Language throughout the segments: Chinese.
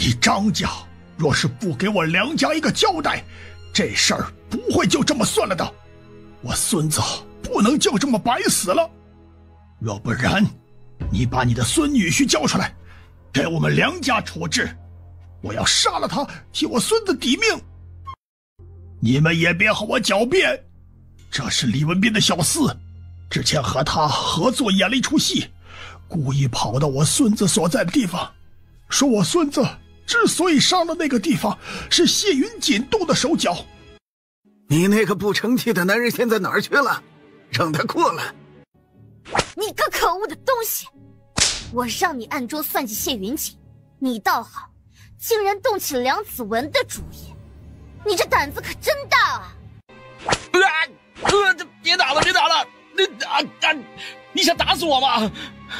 你张家若是不给我梁家一个交代，这事儿不会就这么算了的。我孙子不能就这么白死了，要不然你把你的孙女婿叫出来，给我们梁家处置，我要杀了他，替我孙子抵命。你们也别和我狡辩，这是李文斌的小厮，之前和他合作演了一出戏，故意跑到我孙子所在的地方，说我孙子之所以伤了那个地方，是谢云锦动的手脚。 你那个不成器的男人现在哪儿去了？让他过来。 你个可恶的东西！我让你暗中算计谢云锦，你倒好，竟然动起梁子文的主意，你这胆子可真大啊！ 别打了，别打了！你想打死我吗？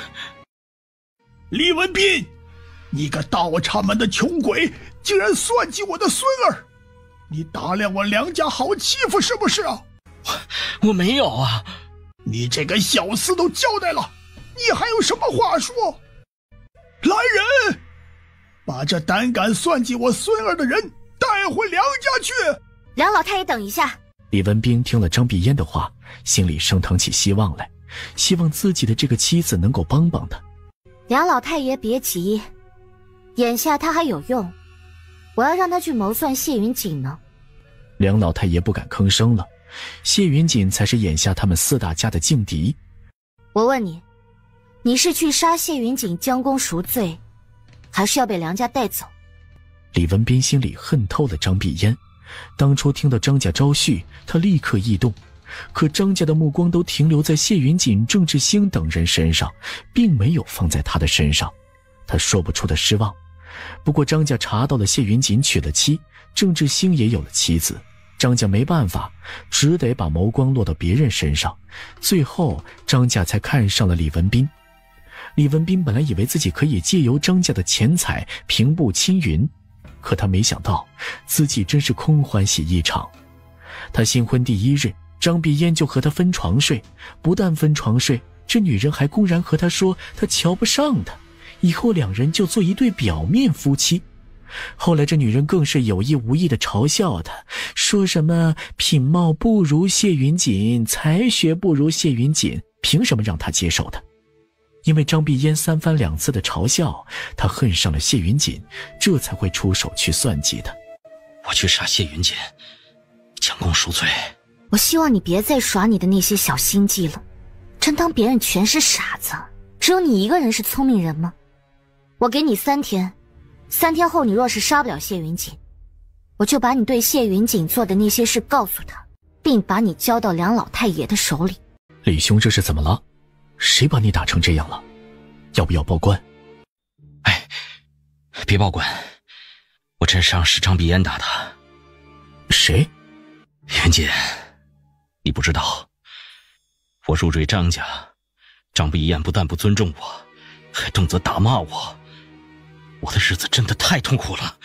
李文斌，你个倒插门的穷鬼，竟然算计我的孙儿！你打量我梁家好欺负是不是啊？ 我没有啊！ 你这个小厮都交代了，你还有什么话说？来人，把这胆敢算计我孙儿的人带回梁家去！ 梁老太爷，等一下。 李文斌听了张碧烟的话，心里升腾起希望来，希望自己的这个妻子能够帮帮他。 梁老太爷别急，眼下他还有用，我要让他去谋算谢云锦呢。 梁老太爷不敢吭声了，谢云锦才是眼下他们4大家的劲敌。 我问你，你是去杀谢云锦将功赎罪，还是要被梁家带走？ 李文斌心里恨透了张碧烟，当初听到张家招婿，他立刻异动，可张家的目光都停留在谢云锦、郑志兴等人身上，并没有放在他的身上，他说不出的失望。不过张家查到了谢云锦娶了妻，郑志兴也有了妻子，张家没办法，只得把眸光落到别人身上，最后张家才看上了李文斌。李文斌本来以为自己可以借由张家的钱财平步青云，可他没想到自己真是空欢喜一场。他新婚第1日，张碧烟就和他分床睡，不但分床睡，这女人还公然和他说他瞧不上他，以后2人就做一对表面夫妻。后来这女人更是有意无意地嘲笑他，说什么品貌不如谢云锦，才学不如谢云锦，凭什么让他接受他？因为张碧烟3番2次的嘲笑，他恨上了谢云锦，这才会出手去算计他。 我去杀谢云锦，将功赎罪。 我希望你别再耍你的那些小心计了，真当别人全是傻子，只有你一个人是聪明人吗？我给你3天，3天后你若是杀不了谢云锦，我就把你对谢云锦做的那些事告诉他，并把你交到梁老太爷的手里。 李兄，这是怎么了？谁把你打成这样了？要不要报官？ 哎，别报官，我真伤是张碧烟打的。 谁？ 云锦，你不知道，我入赘张家，张碧烟不但不尊重我，还动辄打骂我，我的日子真的太痛苦了。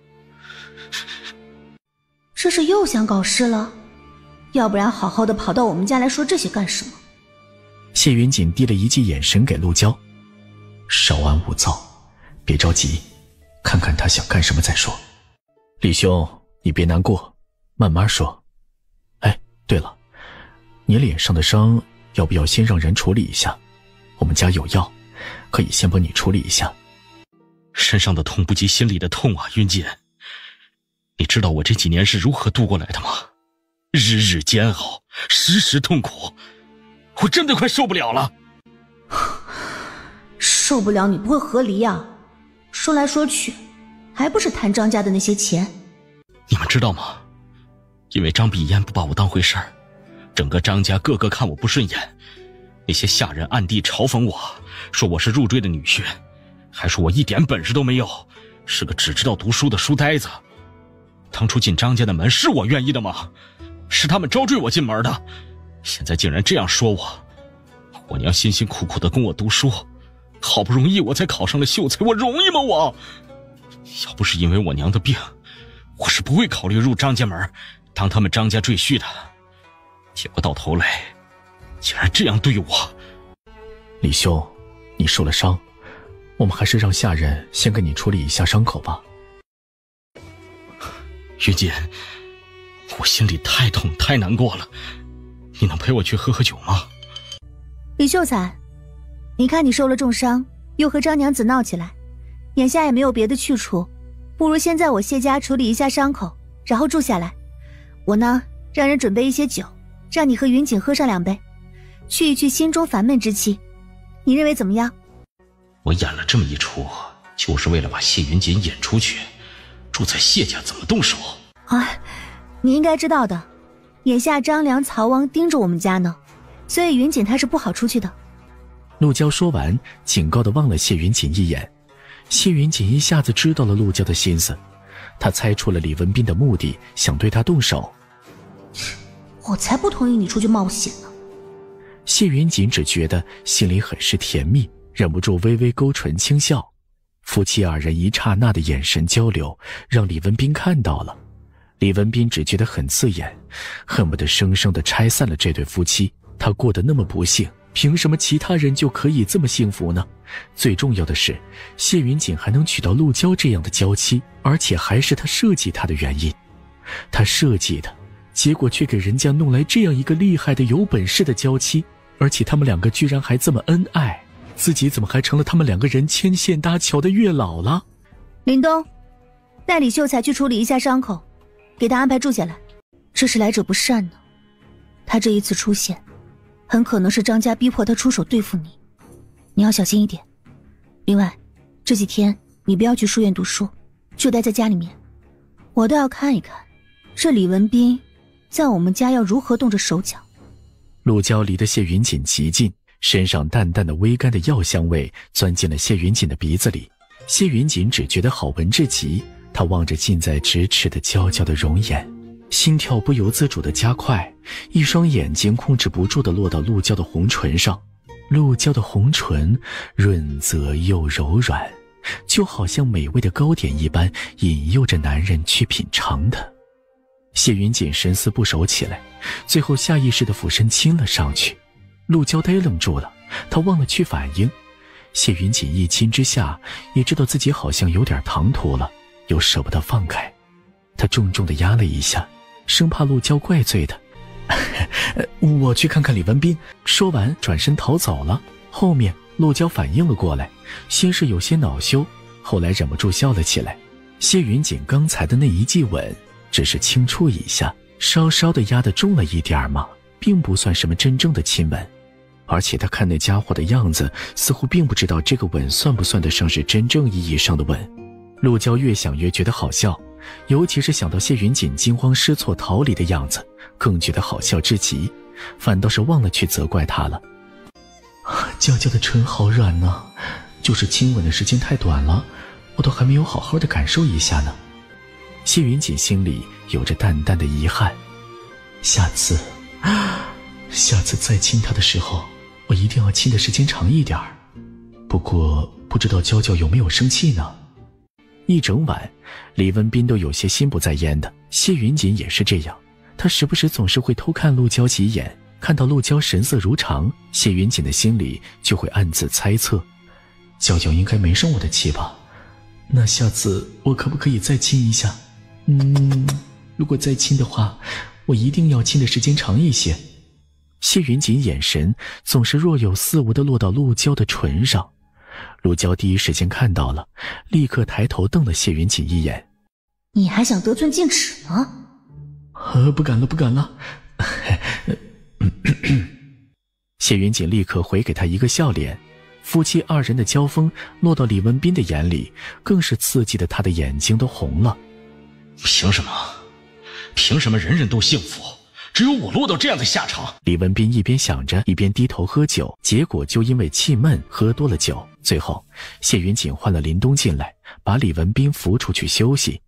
这是又想搞事了？要不然好好的跑到我们家来说这些干什么？ 谢云锦递了一记眼神给陆娇，稍安勿躁，别着急，看看他想干什么再说。李兄，你别难过，慢慢说。哎，对了，你脸上的伤要不要先让人处理一下？我们家有药，可以先帮你处理一下。 身上的痛不及心里的痛啊，云锦。你知道我这几年是如何度过来的吗？日日煎熬，时时痛苦，我真的快受不了了。 受不了你不会和离啊，说来说去还不是谈张家的那些钱。 你们知道吗？因为张碧烟不把我当回事儿，整个张家个个看我不顺眼，那些下人暗地嘲讽我，说我是入赘的女婿，还说我一点本事都没有，是个只知道读书的书呆子。当初进张家的门是我愿意的吗？是他们招赘我进门的，现在竟然这样说我。我娘辛辛苦苦的供我读书，好不容易我才考上了秀才，我容易吗我？要不是因为我娘的病，我是不会考虑入张家门当他们张家赘婿的。结果到头来竟然这样对我。 李兄，你受了伤，我们还是让下人先给你处理一下伤口吧。 云锦，我心里太痛太难过了，你能陪我去喝喝酒吗？ 李秀才，你看你受了重伤，又和张娘子闹起来，眼下也没有别的去处，不如先在我谢家处理一下伤口，然后住下来。我呢，让人准备一些酒，让你和云锦喝上2杯，去一去心中烦闷之气，你认为怎么样？ 我演了这么一出，就是为了把谢云锦引出去，住在谢家怎么动手？ 你应该知道的，眼下张良、曹王盯着我们家呢，所以云锦她是不好出去的。 陆娇说完，警告地望了谢云锦一眼。谢云锦一下子知道了陆娇的心思，他猜出了李文斌的目的，想对他动手。 我才不同意你出去冒险呢。 谢云锦只觉得心里很是甜蜜，忍不住微微勾唇轻笑。夫妻2人一刹那的眼神交流，让李文斌看到了。李文斌只觉得很刺眼，恨不得生生地拆散了这对夫妻。他过得那么不幸，凭什么其他人就可以这么幸福呢？最重要的是，谢云锦还能娶到陆娇这样的娇妻，而且还是他设计她的原因。他设计的，结果却给人家弄来这样一个厉害的有本事的娇妻，而且他们2个居然还这么恩爱，自己怎么还成了他们2个人牵线搭桥的月老了？ 林东，带李秀才去处理一下伤口，给他安排住下来。这是来者不善呢，他这一次出现，很可能是张家逼迫他出手对付你，你要小心一点。另外，这几天你不要去书院读书，就待在家里面，我倒要看一看这李文斌在我们家要如何动着手脚。 陆娇离得谢云锦极近，身上淡淡的微甘的药香味钻进了谢云锦的鼻子里。谢云锦只觉得好闻至极，他望着近在咫尺的娇娇的容颜，心跳不由自主地加快，一双眼睛控制不住地落到陆娇的红唇上。陆娇的红唇润泽又柔软，就好像美味的糕点一般，引诱着男人去品尝的。谢云锦神思不守起来，最后下意识地俯身亲了上去。陆娇呆愣住了，她忘了去反应。谢云锦一亲之下，也知道自己好像有点唐突了，又舍不得放开。他重重地压了一下，生怕陆娇怪罪他。我去看看李文斌。说完转身逃走了。后面陆娇反应了过来，先是有些恼羞，后来忍不住笑了起来。谢云锦刚才的那一记吻只是轻触一下，稍稍地压得重了一点嘛，并不算什么真正的亲吻。而且他看那家伙的样子，似乎并不知道这个吻算不算得上是真正意义上的吻。陆娇越想越觉得好笑，尤其是想到谢云锦惊慌失措逃离的样子，更觉得好笑至极，反倒是忘了去责怪他了。娇娇的唇好软呢，就是亲吻的时间太短了，我都还没有好好的感受一下呢。谢云锦心里有着淡淡的遗憾，下次再亲他的时候，我一定要亲的时间长一点。不过不知道娇娇有没有生气呢？一整晚李文斌都有些心不在焉的，谢云锦也是这样，他时不时总是会偷看陆娇几眼，看到陆娇神色如常，谢云锦的心里就会暗自猜测，娇娇应该没生我的气吧？那下次我可不可以再亲一下？如果再亲的话，我一定要亲的时间长一些。谢云锦眼神总是若有似无地落到陆娇的唇上，陆娇第一时间看到了，立刻抬头瞪了谢云锦一眼。 你还想得寸进尺呢？ 不敢了。谢云锦立刻回给他一个笑脸，夫妻2人的交锋落到李文斌的眼里，更是刺激的他的眼睛都红了。 凭什么人人都幸福，只有我落到这样的下场？ 李文斌一边想着，一边低头喝酒，结果就因为气闷喝多了酒。最后谢云锦换了林东进来，把李文斌扶出去休息。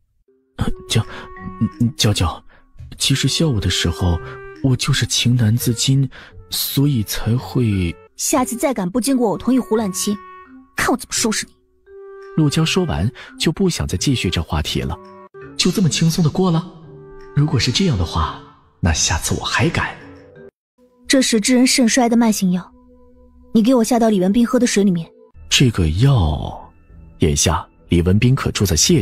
娇娇，其实下午的时候我就是情难自禁，所以才会…… 下次再敢不经过我同意胡乱亲，看我怎么收拾你。 陆娇说完就不想再继续这话题了。就这么轻松的过了？如果是这样的话，那下次我还敢。 这是致人肾衰的慢性药，你给我下到李文斌喝的水里面。 这个药，眼下李文斌可住在谢家，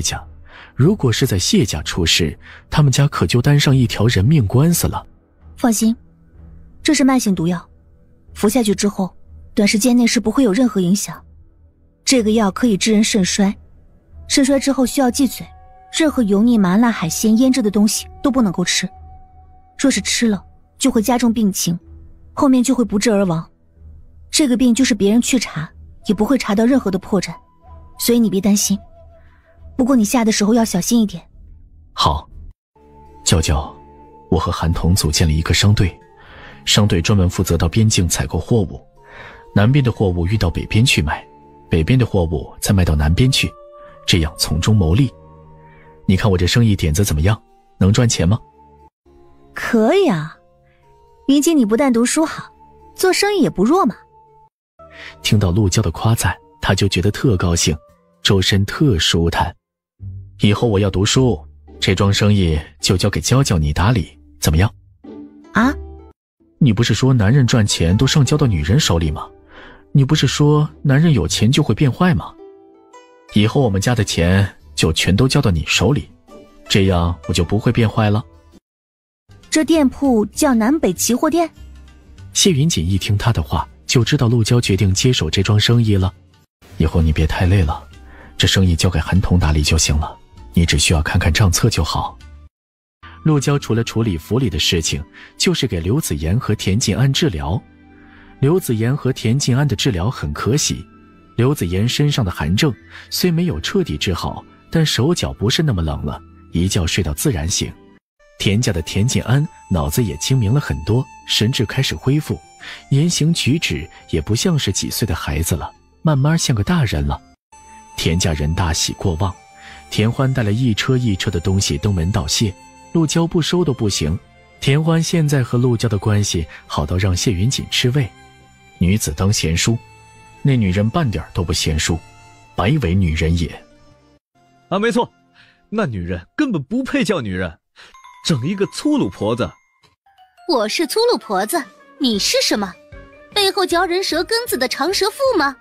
如果是在谢家出事，他们家可就担上一条人命官司了。 放心，这是慢性毒药，服下去之后，短时间内是不会有任何影响。这个药可以致人肾衰，肾衰之后需要忌嘴，任何油腻、麻辣、海鲜、腌制的东西都不能够吃。若是吃了，就会加重病情，后面就会不治而亡。这个病就是别人去查，也不会查到任何的破绽，所以你别担心。不过你下的时候要小心一点。 好，娇娇，我和韩童组建了一个商队，商队专门负责到边境采购货物，南边的货物运到北边去卖，北边的货物再卖到南边去，这样从中牟利。你看我这生意点子怎么样？能赚钱吗？ 可以啊，云锦你不但读书好，做生意也不弱嘛。 听到陆娇的夸赞，他就觉得特高兴，周身特舒坦。以后我要读书，这桩生意就交给娇娇你打理，怎么样？ 啊？ 你不是说男人赚钱都上交到女人手里吗？你不是说男人有钱就会变坏吗？以后我们家的钱就全都交到你手里，这样我就不会变坏了。 这店铺叫南北奇货店？ 谢云锦一听他的话，就知道陆娇决定接手这桩生意了。以后你别太累了，这生意交给韩童打理就行了，你只需要看看账册就好。陆娇除了处理府里的事情，就是给刘子言和田静安治疗。刘子言和田静安的治疗很可喜，刘子言身上的寒症虽没有彻底治好，但手脚不是那么冷了，一觉睡到自然醒。田家的田静安脑子也精明了很多，神智开始恢复，言行举止也不像是几岁的孩子了，慢慢像个大人了。田家人大喜过望，田欢带了一车一车的东西登门道谢，陆娇不收都不行。田欢现在和陆娇的关系好到让谢云锦吃味。女子当贤淑，那女人半点都不贤淑，白为女人也。 啊，没错，那女人根本不配叫女人，整一个粗鲁婆子。 我是粗鲁婆子，你是什么？背后嚼人舌根子的长舌妇吗？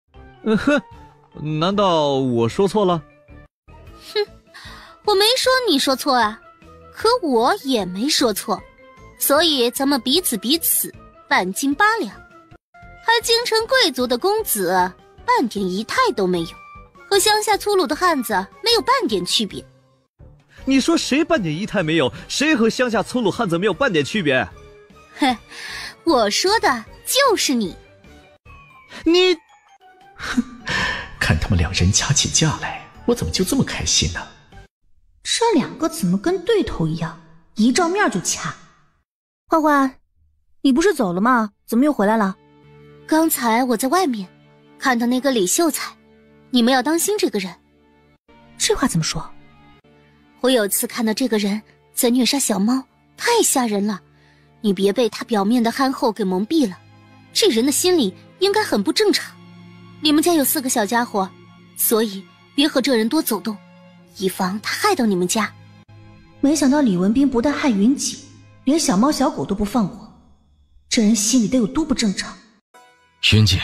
难道我说错了？ 哼，我没说你说错啊，可我也没说错，所以咱们彼此半斤八两。还京城贵族的公子，半点仪态都没有，和乡下粗鲁的汉子没有半点区别。 你说谁半点仪态没有？谁和乡下粗鲁汉子没有半点区别？ 嘿，我说的就是你。 你， 看他们两人掐起架来，我怎么就这么开心呢？ 这两个怎么跟对头一样，一照面就掐？欢欢，你不是走了吗？怎么又回来了？ 刚才我在外面看到那个李秀才，你们要当心这个人。 这话怎么说？ 我有次看到这个人在虐杀小猫，太吓人了。你别被他表面的憨厚给蒙蔽了，这人的心里应该很不正常。你们家有4个小家伙，所以别和这人多走动，以防他害到你们家。 没想到李文斌不但害云锦，连小猫小狗都不放过，这人心里得有多不正常。 云锦，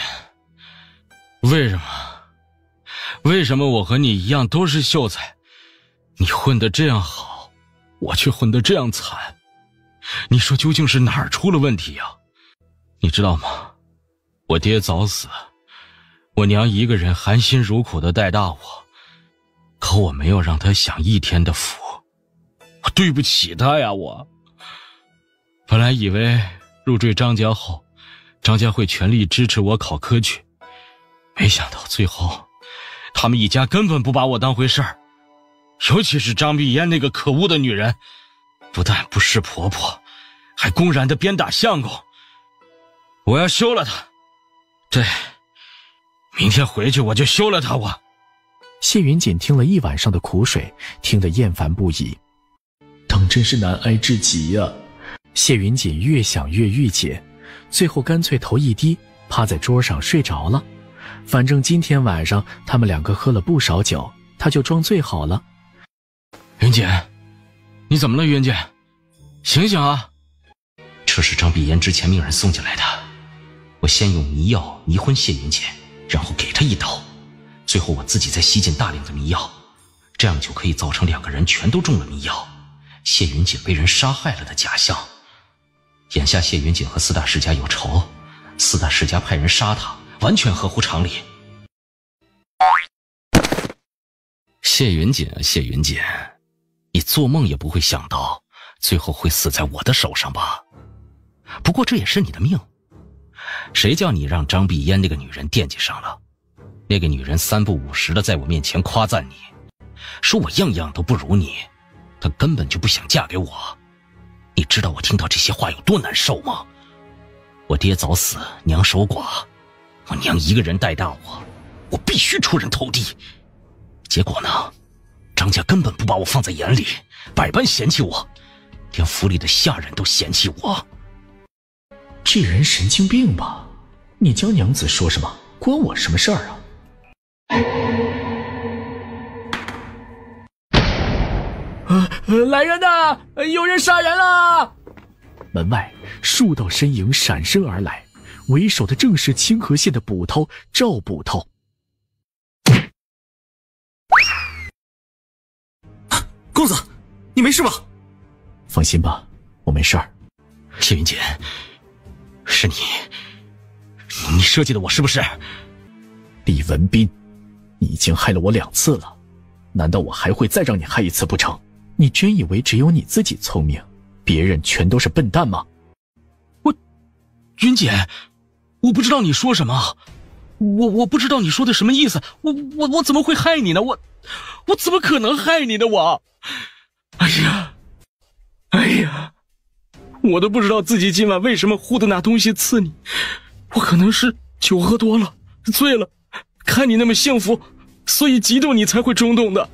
为什么我和你一样都是秀才，你混得这样好，我却混得这样惨？你说究竟是哪儿出了问题啊？你知道吗？我爹早死，我娘一个人含辛茹苦地带大我，可我没有让她享一天的福，我对不起她呀！我本来以为入赘张家后，张家会全力支持我考科举，没想到最后他们一家根本不把我当回事儿，尤其是张碧烟那个可恶的女人，不但不识婆婆，还公然的鞭打相公。我要休了她，对，明天回去我就休了她。 谢云锦听了一晚上的苦水，听得厌烦不已，当真是难挨至极呀。谢云锦越想越郁结，最后干脆头一低，趴在桌上睡着了。反正今天晚上他们两个喝了不少酒，他就装醉好了。 云锦，你怎么了？云锦，醒醒啊！这是张碧烟之前命人送进来的，我先用迷药迷昏谢云锦，然后给他一刀，最后我自己再吸进大量的迷药， 这样就可以造成2个人全都中了迷药，谢云锦被人杀害了的假象。眼下谢云锦和4大世家有仇，4大世家派人杀他，完全合乎常理。谢云锦啊，谢云锦，你做梦也不会想到最后会死在我的手上吧？不过这也是你的命，谁叫你让张碧烟那个女人惦记上了？那个女人3不5时的在我面前夸赞你，说我样样都不如你，她根本就不想嫁给我。你知道我听到这些话有多难受吗？我爹早死，娘守寡，我娘一个人带大我必须出人头地。结果呢，张家根本不把我放在眼里，百般嫌弃我，连府里的下人都嫌弃我。 这人神经病吧？你将娘子说什么，关我什么事儿啊？来人呐！有人杀人了！门外数道身影闪身而来，为首的正是清河县的捕头赵捕头。 公子，你没事吧？ 放心吧，我没事儿。 谢云锦，是你设计的我是不是？ 李文斌，你已经害了我2次了，难道我还会再让你害1次不成？你真以为只有你自己聪明，别人全都是笨蛋吗？ 云姐，我不知道你说什么，我不知道你说的什么意思，我怎么会害你呢？我怎么可能害你呢？哎呀，我都不知道自己今晚为什么忽的拿东西刺你，我可能是酒喝多了，醉了，看你那么幸福，所以嫉妒你才会冲动的。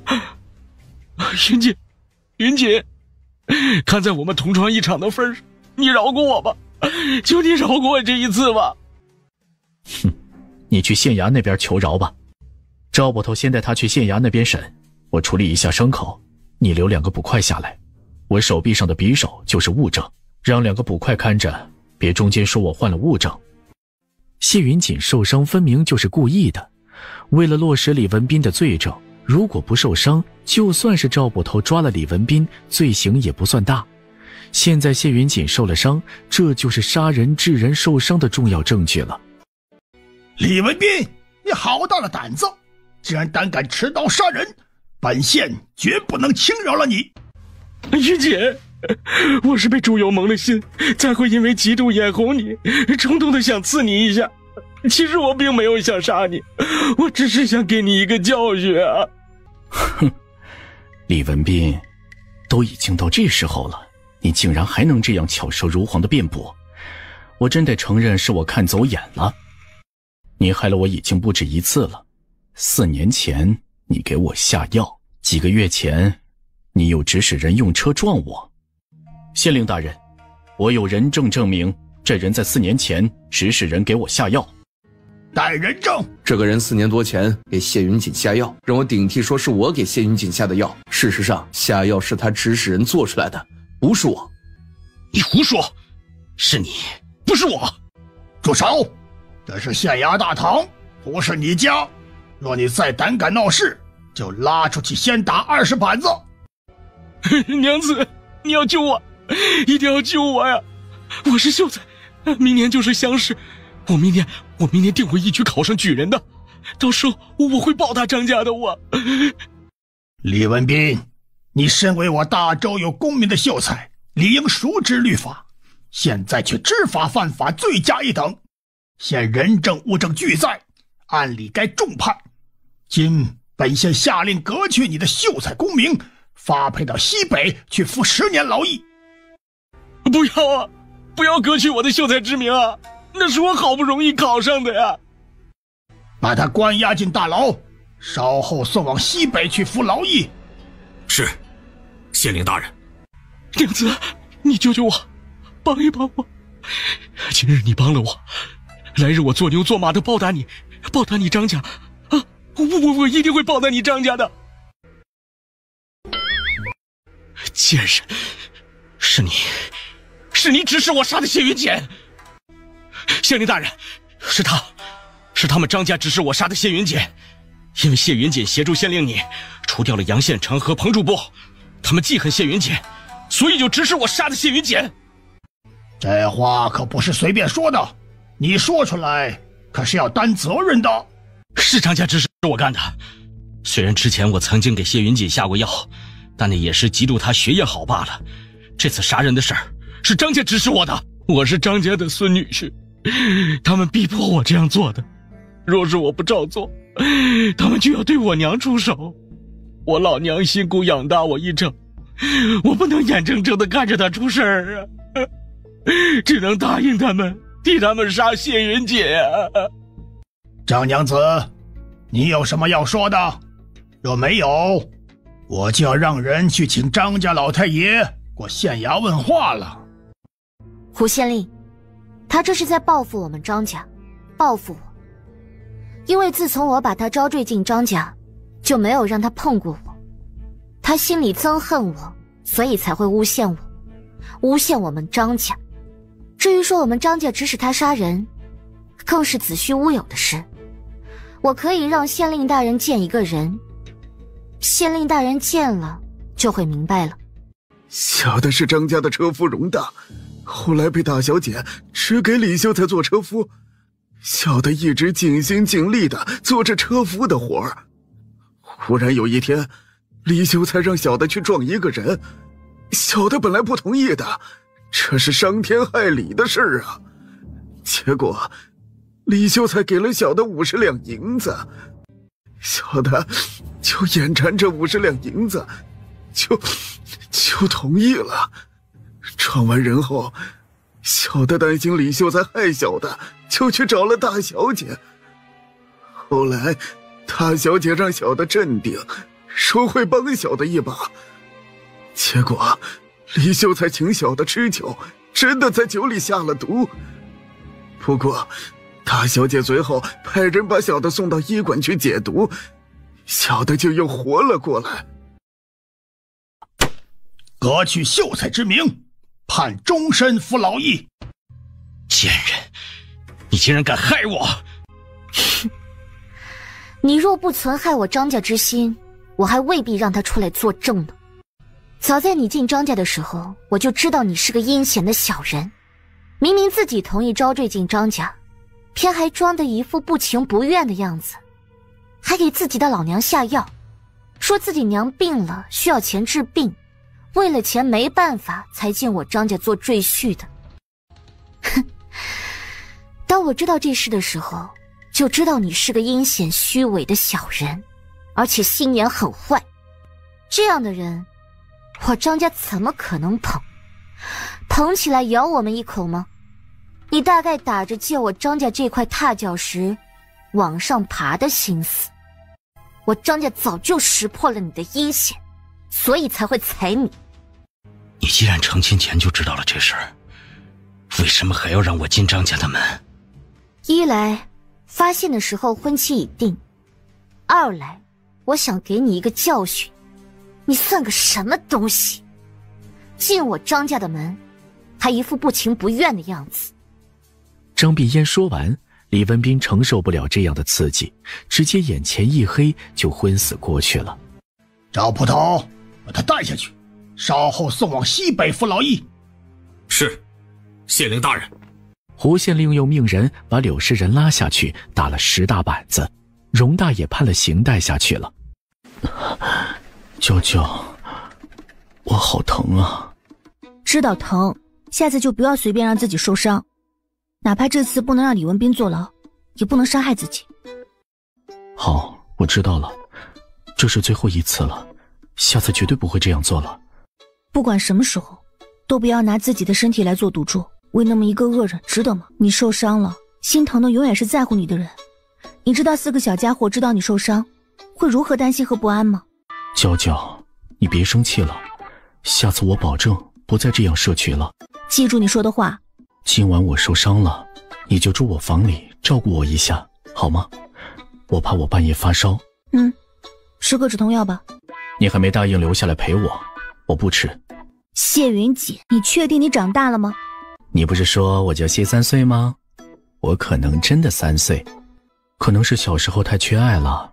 云姐，看在我们同床一场的份上，你饶过我吧，求你饶过我这一次吧。 哼，你去县衙那边求饶吧。赵捕头先带他去县衙那边审，我处理一下伤口，你留2个捕快下来。我手臂上的匕首就是物证，让2个捕快看着，别中间说我换了物证。谢云锦受伤分明就是故意的，为了落实李文斌的罪证，如果不受伤，就算是赵捕头抓了李文斌，罪行也不算大。现在谢云锦受了伤，这就是杀人致人受伤的重要证据了。 李文斌，你好大的胆子，竟然胆敢持刀杀人，本县绝不能轻饶了你。 云姐，我是被猪油蒙了心，才会因为嫉妒眼红你，冲动的想刺你一下。其实我并没有想杀你，我只是想给你一个教训啊。 哼，李文斌，都已经到这时候了，你竟然还能这样巧舌如簧的辩驳，我真得承认是我看走眼了。你害了我已经不止1次了，4年前你给我下药，几个月前你又指使人用车撞我。县令大人，我有人证证明这人在4年前指使人给我下药。 带人证。 这个人4年多前给谢云锦下药，让我顶替说是我给谢云锦下的药。事实上，下药是他指使人做出来的，不是我。 你胡说，是你，不是我。 住手！这是县衙大堂，不是你家。若你再胆敢闹事，就拉出去先打20板子。 娘子，你要救我，一定要救我呀！我是秀才，明年就是乡试，我明年定会一举考上举人的，到时候我会报答张家的。 李文斌，你身为我大周有功名的秀才，理应熟知律法，现在却知法犯法，罪加一等。现人证物证俱在，按理该重判。今本县下令革去你的秀才功名，发配到西北去服10年劳役。 不要啊！不要革去我的秀才之名啊！那是我好不容易考上的呀！ 把他关押进大牢，稍后送往西北去服劳役。 是，县令大人。 娘子，你救救我，帮一帮我。今日你帮了我，来日我做牛做马的报答你，报答你张家啊！我一定会报答你张家的。贱人，是你指使我杀的谢云锦。县令大人，是他们张家指使我杀的谢云锦。 因为谢云锦协助县令你除掉了杨县城和彭主簿，他们记恨谢云锦，所以就指使我杀的谢云锦。 这话可不是随便说的，你说出来可是要担责任的。 是张家指使我干的，虽然之前我曾经给谢云锦下过药，但那也是嫉妒他学业好罢了。这次杀人的事儿是张家指使我的，我是张家的孙女婿，他们逼迫我这样做的。若是我不照做，他们就要对我娘出手。我老娘辛苦养大我一整，我不能眼睁睁地看着她出事儿啊，只能答应他们，替他们杀谢云锦啊。 张娘子，你有什么要说的？若没有，我就要让人去请张家老太爷过县衙问话了。 胡县令，他这是在报复我们张家，报复我。因为自从我把他招赘进张家，就没有让他碰过我。他心里憎恨我，所以才会诬陷我，诬陷我们张家。至于说我们张家指使他杀人，更是子虚乌有的事。我可以让县令大人见一个人，县令大人见了就会明白了。 小的是张家的车夫荣大，后来被大小姐指给李秀才做车夫，小的一直尽心尽力的做着车夫的活儿。忽然有一天，李秀才让小的去撞一个人，小的本来不同意的，这是伤天害理的事儿啊。结果李秀才给了小的50两银子，小的就眼馋这50两银子，就同意了。撞完人后，小的担心李秀才害小的，就去找了大小姐。后来大小姐让小的镇定，说会帮小的一把。结果李秀才请小的吃酒，真的在酒里下了毒。不过大小姐随后派人把小的送到医馆去解毒，小的就又活了过来。 革去秀才之名，判终身服劳役。 贱人，你竟然敢害我！ 你若不存害我张家之心，我还未必让他出来作证呢。早在你进张家的时候，我就知道你是个阴险的小人。明明自己同意招赘进张家，偏还装得一副不情不愿的样子，还给自己的老娘下药，说自己娘病了需要钱治病，为了钱没办法才进我张家做赘婿的。哼！当我知道这事的时候，就知道你是个阴险虚伪的小人，而且心眼很坏。这样的人，我张家怎么可能捧？捧起来咬我们一口吗？你大概打着借我张家这块踏脚石往上爬的心思。我张家早就识破了你的阴险，所以才会踩你。 你既然成亲前就知道了这事儿，为什么还要让我进张家的门？ 一来发现的时候婚期已定，二来我想给你一个教训，你算个什么东西？进我张家的门，还一副不情不愿的样子。 张碧烟说完，李文斌承受不了这样的刺激，直接眼前一黑就昏死过去了。 赵捕头，把他带下去，稍后送往西北服劳役。 是，县令大人。 胡县令又命人把柳诗人拉下去，打了10大板子。荣大也判了刑带下去了。舅舅，我好疼啊！ 知道疼，下次就不要随便让自己受伤。哪怕这次不能让李文斌坐牢，也不能伤害自己。 好，我知道了，这是最后一次了，下次绝对不会这样做了。 不管什么时候，都不要拿自己的身体来做赌注，为那么一个恶人，值得吗？你受伤了，心疼的永远是在乎你的人。你知道4个小家伙知道你受伤，会如何担心和不安吗？ 娇娇，你别生气了，下次我保证不再这样设局了。 记住你说的话。 今晚我受伤了，你就住我房里照顾我一下，好吗？我怕我半夜发烧。 吃个止痛药吧。 你还没答应留下来陪我，我不吃。 谢云锦，你确定你长大了吗？ 你不是说我叫谢3岁吗？我可能真的3岁，可能是小时候太缺爱了，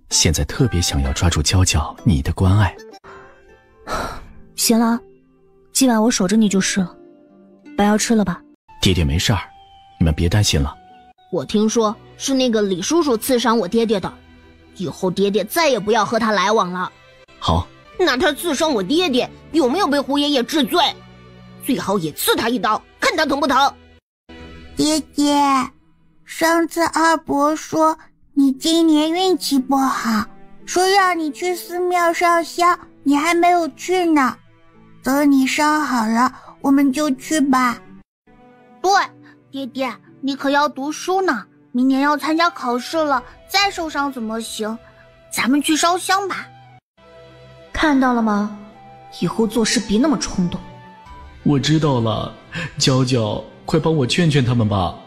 现在特别想要抓住娇娇你的关爱。 行了，今晚我守着你就是了。把药吃了吧。 爹爹没事儿，你们别担心了。 我听说是那个李叔叔刺伤我爹爹的，以后爹爹再也不要和他来往了。 好。 那他刺伤我爹爹，有没有被胡爷爷治罪？最好也刺他一刀，看他疼不疼。 爹爹，上次二伯说你今年运气不好，说让你去寺庙烧香，你还没有去呢。等你烧好了，我们就去吧。 对，爹爹，你可要读书呢，明年要参加考试了，再受伤怎么行？咱们去烧香吧。 看到了吗？以后做事别那么冲动。 我知道了，娇娇，快帮我劝劝他们吧。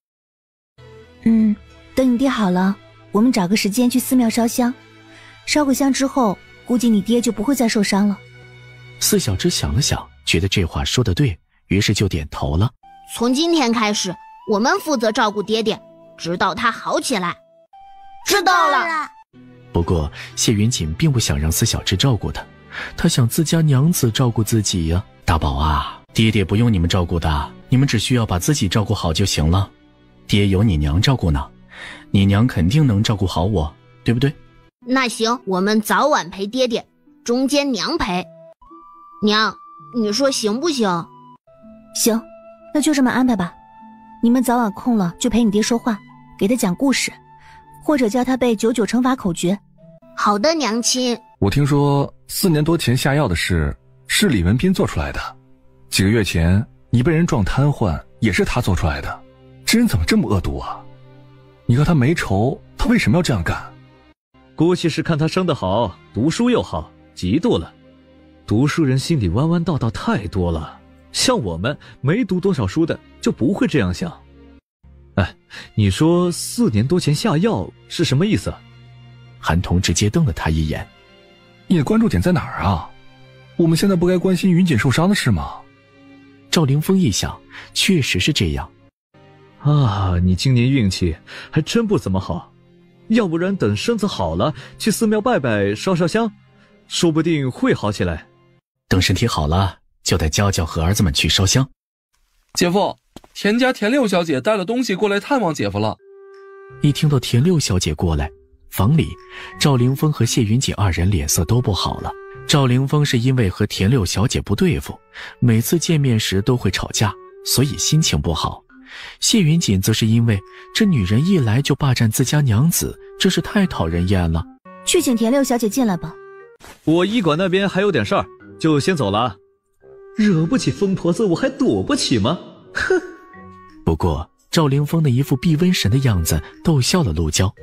等你爹好了，我们找个时间去寺庙烧香。烧过香之后，估计你爹就不会再受伤了。 四小只想了想，觉得这话说得对，于是就点头了。 从今天开始，我们负责照顾爹爹，直到他好起来。知道了。 不过谢云锦并不想让四小只照顾他，他想自家娘子照顾自己呀。大宝啊，爹爹不用你们照顾的，你们只需要把自己照顾好就行了。爹有你娘照顾呢，你娘肯定能照顾好我，对不对？ 那行，我们早晚陪爹爹，中间娘陪。娘，你说行不行？ 行，那就这么安排吧。你们早晚空了就陪你爹说话，给他讲故事，或者教他背99乘法口诀。 好的，娘亲。 我听说4年多前下药的事是李文斌做出来的，几个月前你被人撞瘫痪也是他做出来的，这人怎么这么恶毒啊？你和他没仇，他为什么要这样干？ 估计是看他生得好，读书又好，嫉妒了。读书人心里弯弯道道太多了，像我们没读多少书的就不会这样想。哎，你说4年多前下药是什么意思？ 韩童直接瞪了他一眼。 你的关注点在哪儿啊？我们现在不该关心云锦受伤的事吗？ 赵凌风一想，确实是这样。 啊，你今年运气还真不怎么好，要不然等身子好了，去寺庙拜拜烧烧香，说不定会好起来。 等身体好了，就带娇娇和儿子们去烧香。 姐夫，田家田六小姐带了东西过来探望姐夫了。 一听到田六小姐过来，房里赵凌风和谢云锦二人脸色都不好了。赵凌风是因为和田六小姐不对付，每次见面时都会吵架，所以心情不好。谢云锦则是因为这女人一来就霸占自家娘子，真是太讨人厌了。 去请田六小姐进来吧。 我医馆那边还有点事儿，就先走了。惹不起疯婆子，我还躲不起吗？哼！ 不过赵凌风的一副避瘟神的样子逗笑了陆娇。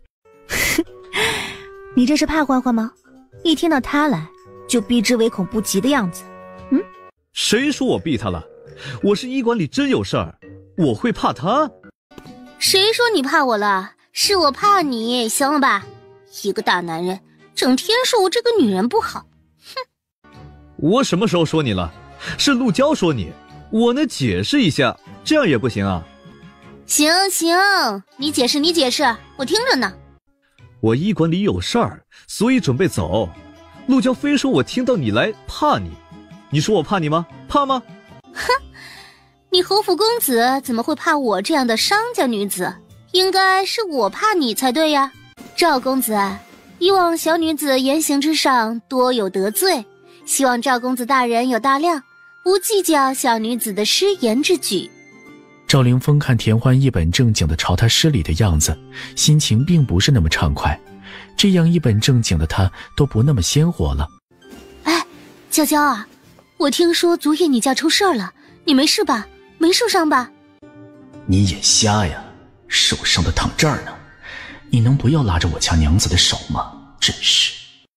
你这是怕欢欢吗？一听到他来就避之唯恐不及的样子。 谁说我避他了？我是医馆里真有事儿，我会怕他？ 谁说你怕我了？是我怕你，行了吧？一个大男人整天说我这个女人不好，哼！ 我什么时候说你了？是陆娇说你，我能解释一下，这样也不行啊？ 行，你解释，我听着呢。 我医馆里有事儿，所以准备走。陆娇非说我听到你来怕你，你说我怕你吗？怕吗？ 哼，你侯府公子怎么会怕我这样的商家女子？应该是我怕你才对呀。赵公子，以往小女子言行之上多有得罪，希望赵公子大人有大量，不计较小女子的失言之举。 赵凌风看田欢一本正经的朝他施礼的样子，心情并不是那么畅快，这样一本正经的他都不那么鲜活了。 哎，娇娇啊，我听说昨夜你家出事了，你没事吧？没受伤吧？ 你眼瞎呀，受伤的躺这儿呢，你能不要拉着我家娘子的手吗？真是。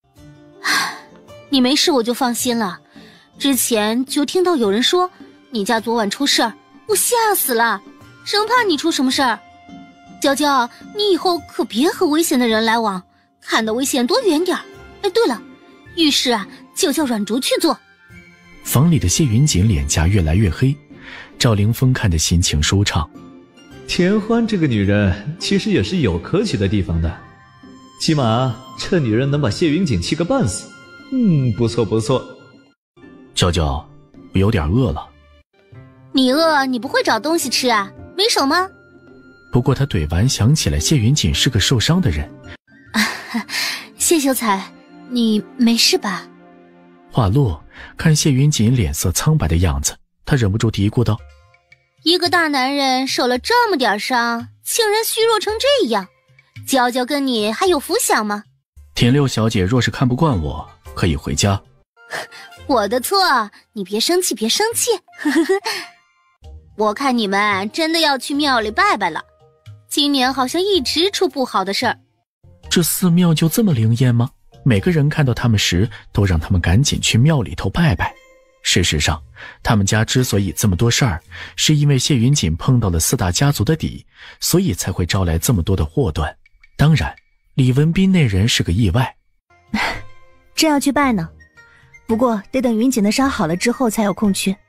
你没事我就放心了，之前就听到有人说你家昨晚出事儿，我吓死了，生怕你出什么事儿。娇娇，你以后可别和危险的人来往，看到危险躲远点儿。哎，对了，遇事啊就叫软竹去做。 房里的谢云锦脸颊越来越黑，赵凌风看得心情舒畅。 田欢这个女人其实也是有可取的地方的， 起码这女人能把谢云锦气个半死。不错不错。 娇娇，我有点饿了。 你饿你不会找东西吃啊？没手吗？ 不过他怼完想起来谢云锦是个受伤的人。 谢秀才，你没事吧？ 话落，看谢云锦脸色苍白的样子，他忍不住嘀咕道： 一个大男人受了这么点伤，竟然虚弱成这样，娇娇跟你还有福享吗？ 田六小姐若是看不惯我，可以回家。 我的错，你别生气别生气。我看你们真的要去庙里拜拜了，今年好像一直出不好的事儿。 这寺庙就这么灵验吗？每个人看到他们时都让他们赶紧去庙里头拜拜。事实上，他们家之所以这么多事儿，是因为谢云锦碰到了4大家族的底，所以才会招来这么多的祸端。当然，李文斌那人是个意外。 正要去拜呢，不过得等云锦的伤好了之后才有空去。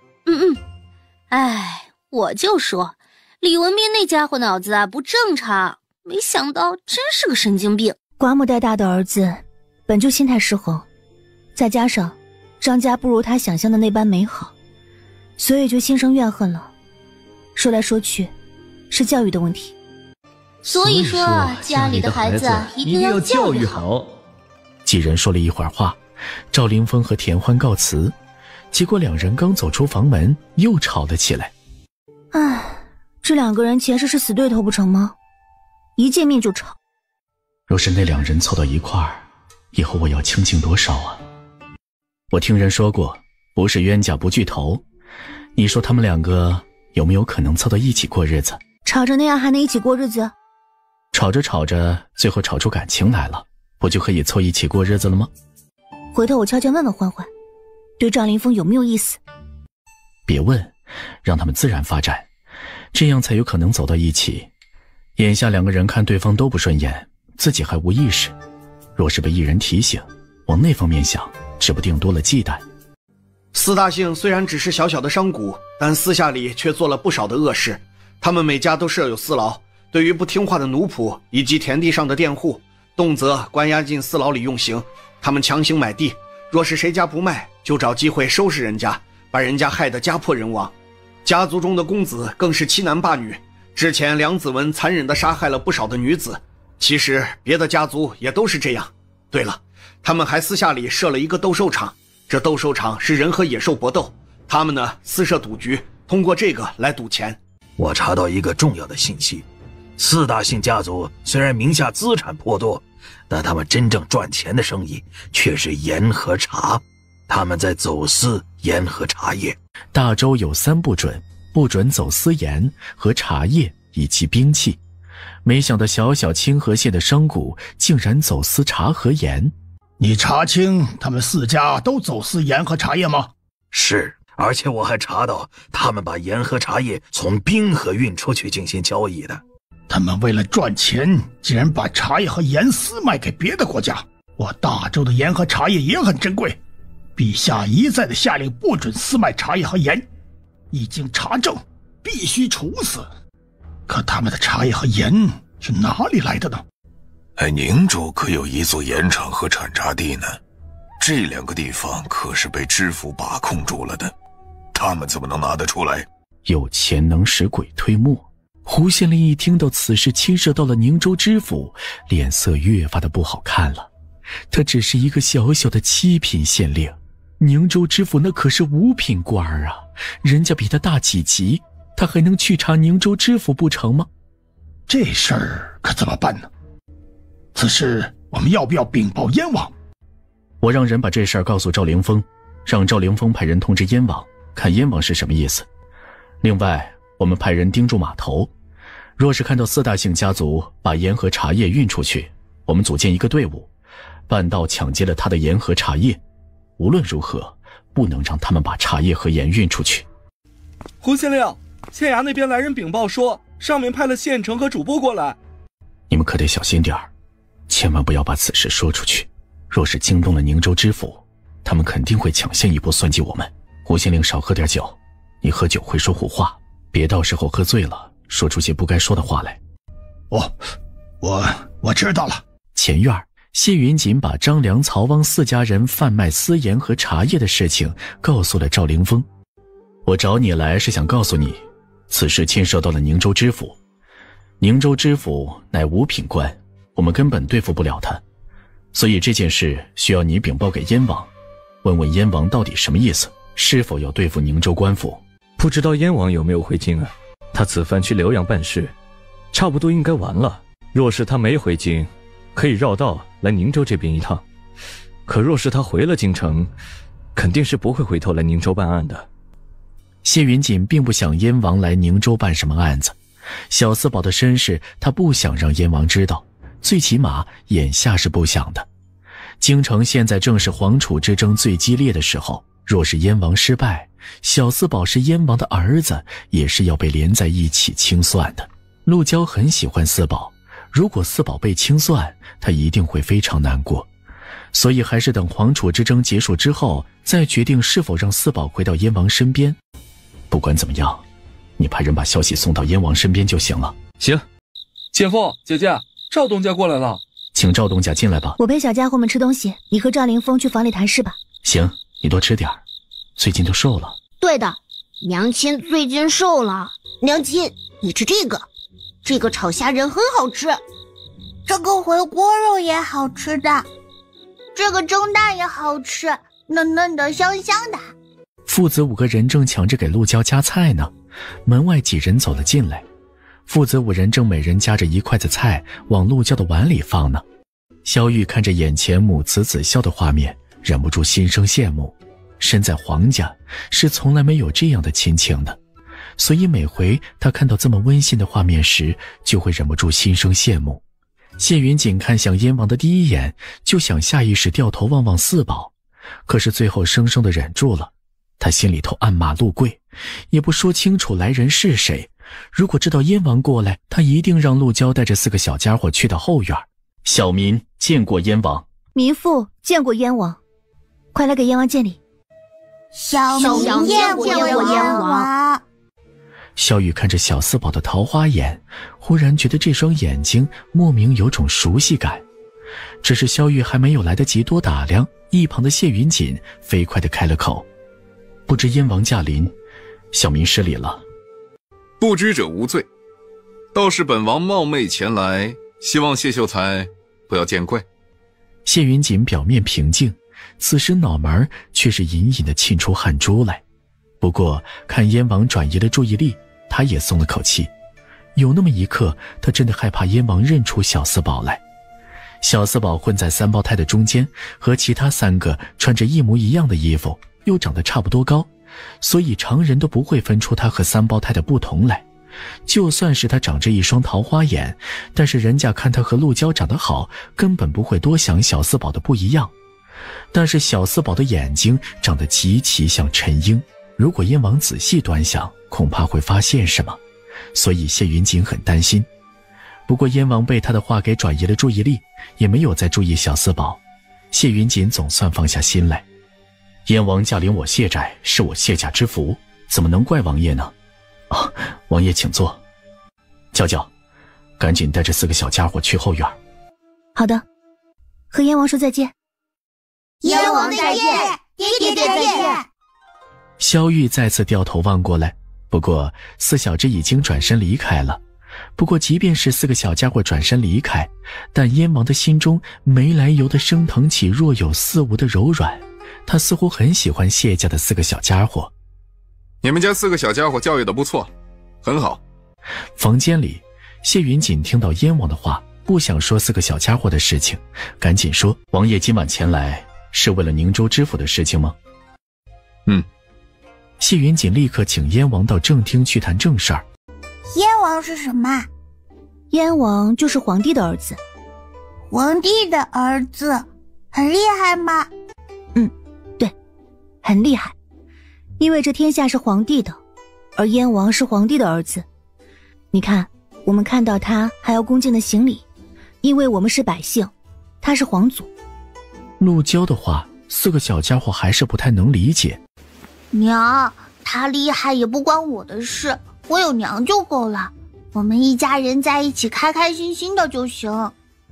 哎，我就说李文斌那家伙脑子啊不正常，没想到真是个神经病。 寡母带大的儿子本就心态失衡，再加上张家不如他想象的那般美好，所以就心生怨恨了。说来说去是教育的问题。 所以说家里的孩子一定要教育好。 几人说了一会儿话，赵凌风和田欢告辞，结果两人刚走出房门又吵了起来。 这两个人前世是死对头不成吗？一见面就吵。 若是那两人凑到一块儿，以后我要清静多少啊。我听人说过，不是冤家不聚头，你说他们两个有没有可能凑到一起过日子？ 吵着那样还能一起过日子？ 吵着吵着最后吵出感情来了，不就可以凑一起过日子了吗？ 回头我悄悄问问欢欢，对赵凌风有没有意思。 别问，让他们自然发展，这样才有可能走到一起。眼下两个人看对方都不顺眼，自己还无意识，若是被一人提醒，往那方面想，指不定多了忌惮。 4大姓虽然只是小小的商贾，但私下里却做了不少的恶事。他们每家都设有私牢，对于不听话的奴仆以及田地上的佃户，动辄关押进私牢里用刑。他们强行买地，若是谁家不卖，就找机会收拾人家，把人家害得家破人亡。家族中的公子更是欺男霸女，之前梁子文残忍地杀害了不少的女子。其实别的家族也都是这样。对了，他们还私下里设了一个斗兽场，这斗兽场是人和野兽搏斗，他们呢私设赌局，通过这个来赌钱。 我查到一个重要的信息，4大姓家族虽然名下资产颇多，但他们真正赚钱的生意却是盐和茶，他们在走私盐和茶叶。 大周有3不准，不准走私盐和茶叶以及兵器。没想到小小清河县的商贾竟然走私茶和盐。 你查清他们4家都走私盐和茶叶吗？ 是，而且我还查到他们把盐和茶叶从滨河运出去进行交易的。 他们为了赚钱，竟然把茶叶和盐私卖给别的国家。我大周的盐和茶叶也很珍贵，陛下一再的下令不准私卖茶叶和盐，一经查证必须处死。可他们的茶叶和盐是哪里来的呢？ 宁州可有一座盐场和产茶地呢，这2个地方可是被知府把控住了的，他们怎么能拿得出来？ 有钱能使鬼推磨。胡县令一听到此事牵涉到了宁州知府，脸色越发的不好看了。他只是一个小小的7品县令，宁州知府那可是5品官啊，人家比他大几级，他还能去查宁州知府不成吗？ 这事儿可怎么办呢？此事我们要不要禀报燕王？ 我让人把这事儿告诉赵凌风，让赵凌风派人通知燕王，看燕王是什么意思。另外我们派人盯住码头，若是看到4大姓家族把盐和茶叶运出去，我们组建一个队伍，半道抢劫了他的盐和茶叶。无论如何不能让他们把茶叶和盐运出去。 胡县令，县衙那边来人禀报说，上面派了县城和主簿过来。 你们可得小心点儿，千万不要把此事说出去。若是惊动了宁州知府，他们肯定会抢先一步算计我们。胡县令少喝点酒，你喝酒会说胡话，别到时候喝醉了说出些不该说的话来。 我知道了。 前院，谢云锦把张良、曹汪4家人贩卖私盐和茶叶的事情告诉了赵凌风。我找你来是想告诉你，此事牵涉到了宁州知府。宁州知府乃五品官，我们根本对付不了他，所以这件事需要你禀报给燕王，问问燕王到底什么意思，是否要对付宁州官府。 不知道燕王有没有回京啊？他此番去浏阳办事，差不多应该完了。若是他没回京，可以绕道来宁州这边一趟。可若是他回了京城，肯定是不会回头来宁州办案的。 谢云锦并不想燕王来宁州办什么案子，小四宝的身世他不想让燕王知道，最起码眼下是不想的。京城现在正是皇储之争最激烈的时候，若是燕王失败，小四宝是燕王的儿子，也是要被连在一起清算的。陆娇很喜欢四宝，如果四宝被清算，他一定会非常难过，所以还是等皇储之争结束之后，再决定是否让四宝回到燕王身边。不管怎么样，你派人把消息送到燕王身边就行了。 行。 姐夫姐姐，赵东家过来了， 请赵东家进来吧。 我陪小家伙们吃东西，你和赵凌风去房里谈事吧。 行，你多吃点儿，最近都瘦了。 对的，娘亲最近瘦了。 娘亲，你吃这个炒虾仁很好吃，这个回锅肉也好吃的，这个蒸蛋也好吃，嫩嫩的香香的。 父子5个人正抢着给陆娇夹菜呢，门外几人走了进来，父子5人正每人夹着1筷子菜往陆娇的碗里放呢。萧玉看着眼前母慈子孝的画面，忍不住心生羡慕。身在皇家是从来没有这样的亲情的，所以每回他看到这么温馨的画面时，就会忍不住心生羡慕。谢云锦看向燕王的第一眼，就想下意识掉头望望四宝，可是最后生生的忍住了。他心里头暗骂陆贵，也不说清楚来人是谁。如果知道燕王过来，他一定让陆娇带着4个小家伙去到后院。小民见过燕王。 民妇见过燕王，快来给燕王见礼。 小民见过燕王。 萧玉看着小四宝的桃花眼，忽然觉得这双眼睛莫名有种熟悉感。只是萧玉还没有来得及多打量，一旁的谢云锦飞快地开了口：不知燕王驾临，小民失礼了。 不知者无罪，倒是本王冒昧前来，希望谢秀才不要见怪。 谢云锦表面平静，此时脑门却是隐隐地沁出汗珠来。不过看燕王转移了注意力，他也松了口气。有那么一刻，他真的害怕燕王认出小四宝来。小四宝混在3胞胎的中间，和其他3个穿着一模一样的衣服，又长得差不多高，所以常人都不会分出他和3胞胎的不同来。就算是他长着一双桃花眼，但是人家看他和陆娇长得好，根本不会多想小四宝的不一样。但是小四宝的眼睛长得极其像陈英，如果燕王仔细端详，恐怕会发现什么，所以谢云锦很担心。不过燕王被他的话给转移了注意力，也没有再注意小四宝。谢云锦总算放下心来。燕王驾临我谢寨，是我谢家之福，怎么能怪王爷呢？王爷请坐。娇娇，赶紧带着4个小家伙去后院。 好的，和燕王说再见。 燕王再见，爹爹再见。 萧玉再次掉头望过来，不过4小只已经转身离开了。不过即便是4个小家伙转身离开，但燕王的心中没来由地升腾起若有似无的柔软，他似乎很喜欢谢家的4个小家伙。 你们家4个小家伙教育得不错，很好。 房间里，谢云锦听到燕王的话，不想说4个小家伙的事情，赶紧说：王爷今晚前来是为了宁州知府的事情吗？谢云锦立刻请燕王到正厅去谈正事儿。 燕王是什么？ 燕王就是皇帝的儿子。 皇帝的儿子很厉害吗？ 对，很厉害。因为这天下是皇帝的，而燕王是皇帝的儿子。你看，我们看到他还要恭敬的行礼，因为我们是百姓，他是皇祖。 陆娇的话，4个小家伙还是不太能理解。 娘，他厉害也不关我的事，我有娘就够了。我们一家人在一起开开心心的就行。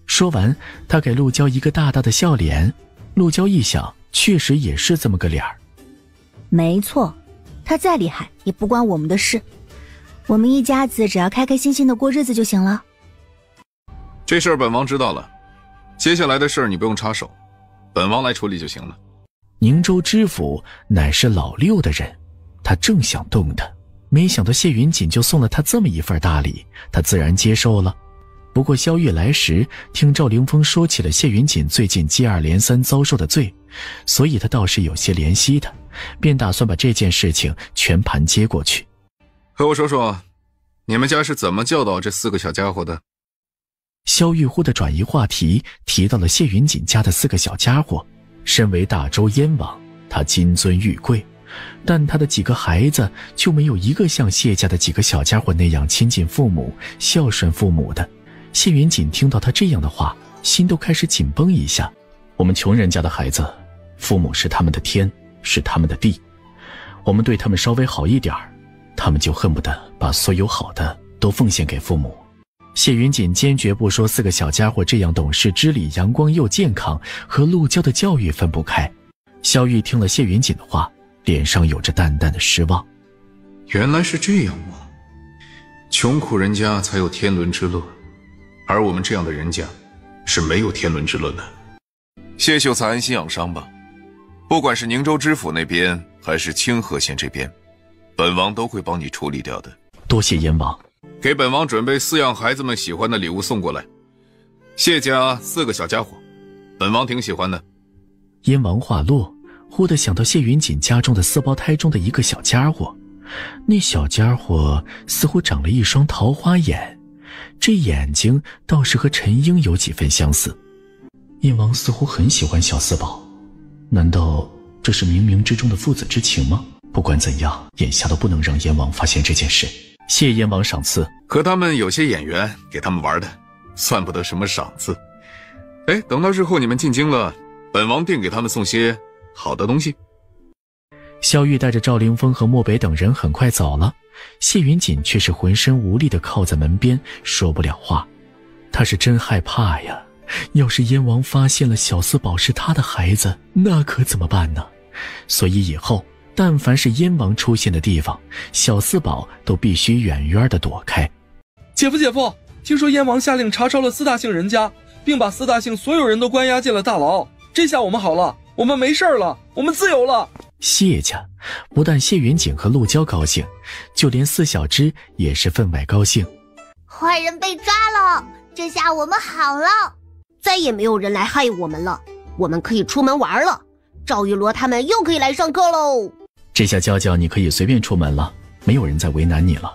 说完，他给陆娇一个大大的笑脸。陆娇一想，确实也是这么个脸儿。 没错，他再厉害也不关我们的事，我们一家子只要开开心心的过日子就行了。 这事儿本王知道了，接下来的事儿你不用插手，本王来处理就行了。 宁州知府乃是老六的人，他正想动的，没想到谢云锦就送了他这么一份大礼，他自然接受了。不过萧玉来时听赵凌风说起了谢云锦最近接二连三遭受的罪，所以他倒是有些怜惜他，便打算把这件事情全盘接过去。 和我说说，你们家是怎么教导这4个小家伙的？ 萧玉忽地转移话题，提到了谢云锦家的4个小家伙。身为大周燕王，他金尊玉贵，但他的几个孩子就没有一个像谢家的几个小家伙那样亲近父母、孝顺父母的。谢云锦听到他这样的话，心都开始紧绷一下。我们穷人家的孩子，父母是他们的天，是他们的地，我们对他们稍微好一点，他们就恨不得把所有好的都奉献给父母。谢云锦坚决不说4个小家伙这样懂事、知礼、阳光又健康，和陆娇的教育分不开。萧玉听了谢云锦的话，脸上有着淡淡的失望。 原来是这样啊，穷苦人家才有天伦之乐，而我们这样的人家是没有天伦之乐的。 谢秀才安心养伤吧，不管是宁州知府那边还是清河县这边，本王都会帮你处理掉的。 多谢燕王。 给本王准备4样孩子们喜欢的礼物送过来。谢家4个小家伙，本王挺喜欢的。 燕王话落，忽地想到谢云锦家中的4胞胎中的一个小家伙，那小家伙似乎长了一双桃花眼，这眼睛倒是和陈英有几分相似。燕王似乎很喜欢小4宝，难道这是冥冥之中的父子之情吗？不管怎样，眼下都不能让燕王发现这件事。谢燕王赏赐， 和他们有些眼缘，给他们玩的，算不得什么赏赐。哎，等到日后你们进京了，本王定给他们送些好的东西。 萧玉带着赵凌风和漠北等人很快走了，谢云锦却是浑身无力地靠在门边，说不了话。他是真害怕呀，要是燕王发现了小4宝是他的孩子，那可怎么办呢？所以以后但凡是燕王出现的地方，小4宝都必须远远地躲开。 姐夫，听说燕王下令查抄了4大姓人家，并把4大姓所有人都关押进了大牢。这下我们好了，我们没事了，我们自由了。 谢家不但谢云锦和陆娇高兴，就连4小只也是分外高兴。 坏人被抓了，这下我们好了， 再也没有人来害我们了，我们可以出门玩了。赵玉罗他们又可以来上课喽。 这下娇娇你可以随便出门了，没有人再为难你了。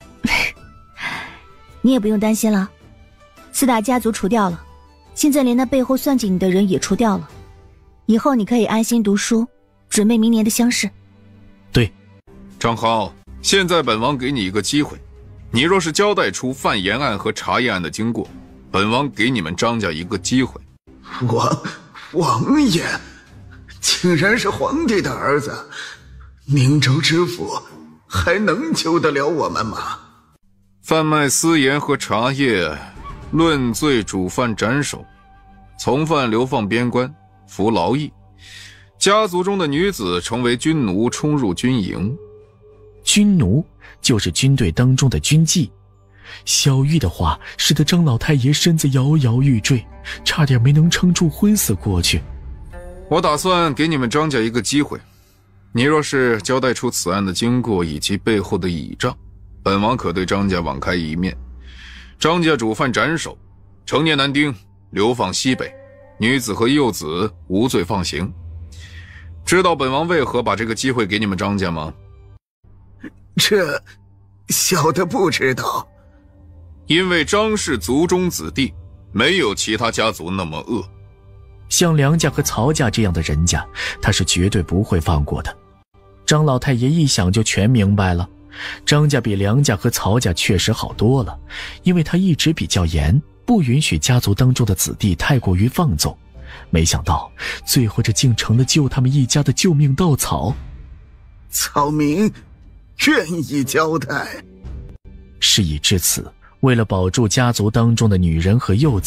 你也不用担心了，4大家族除掉了，现在连那背后算计你的人也除掉了，以后你可以安心读书，准备明年的乡试。 对， 张浩，现在本王给你一个机会，你若是交代出范延案和茶叶案的经过，本王给你们张家一个机会。 王爷竟然是皇帝的儿子，宁州知府还能救得了我们吗？ 贩卖私盐和茶叶，论罪主犯斩首，从犯流放边关，服劳役。家族中的女子成为军奴，冲入军营。 军奴就是军队当中的军妓。萧玉的话使得张老太爷身子摇摇欲坠，差点没能撑住昏死过去。 我打算给你们张家一个机会，你若是交代出此案的经过以及背后的倚仗，本王可对张家网开一面。张家主犯斩首，成年男丁流放西北，女子和幼子无罪放行。知道本王为何把这个机会给你们张家吗？ 这小的不知道。 因为张氏族中子弟没有其他家族那么恶， 像梁家和曹家这样的人家，他是绝对不会放过的。张老太爷一想就全明白了，张家比梁家和曹家确实好多了，因为他一直比较严，不允许家族当中的子弟太过于放纵。没想到最后这竟成了救他们一家的救命稻草。 草民愿意交代。 事已至此，为了保住家族当中的女人和幼子，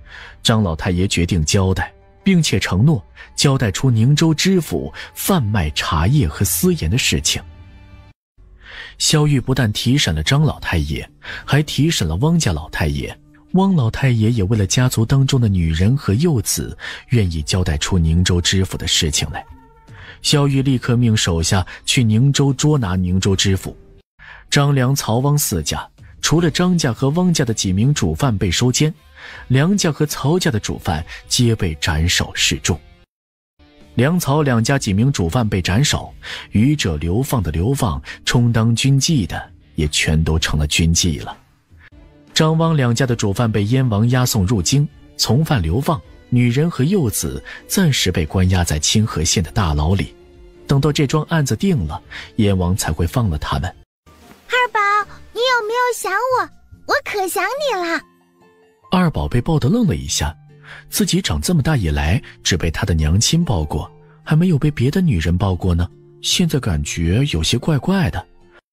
张老太爷决定交代，并且承诺交代出宁州知府贩卖茶叶和私盐的事情。萧玉不但提审了张老太爷，还提审了汪家老太爷。汪老太爷也为了家族当中的女人和幼子，愿意交代出宁州知府的事情来。萧玉立刻命手下去宁州捉拿宁州知府。张梁曹汪四家，除了张家和汪家的几名主犯被收监，梁家和曹家的主犯皆被斩首示众。梁曹两家几名主犯被斩首，余者流放的流放，充当军妓的也全都成了军妓了。张汪两家的主犯被燕王押送入京，从犯流放，女人和幼子暂时被关押在清河县的大牢里。等到这桩案子定了，燕王才会放了他们。 二宝，你有没有想我？我可想你了。 二宝被抱得愣了一下，自己长这么大以来只被他的娘亲抱过，还没有被别的女人抱过呢，现在感觉有些怪怪的。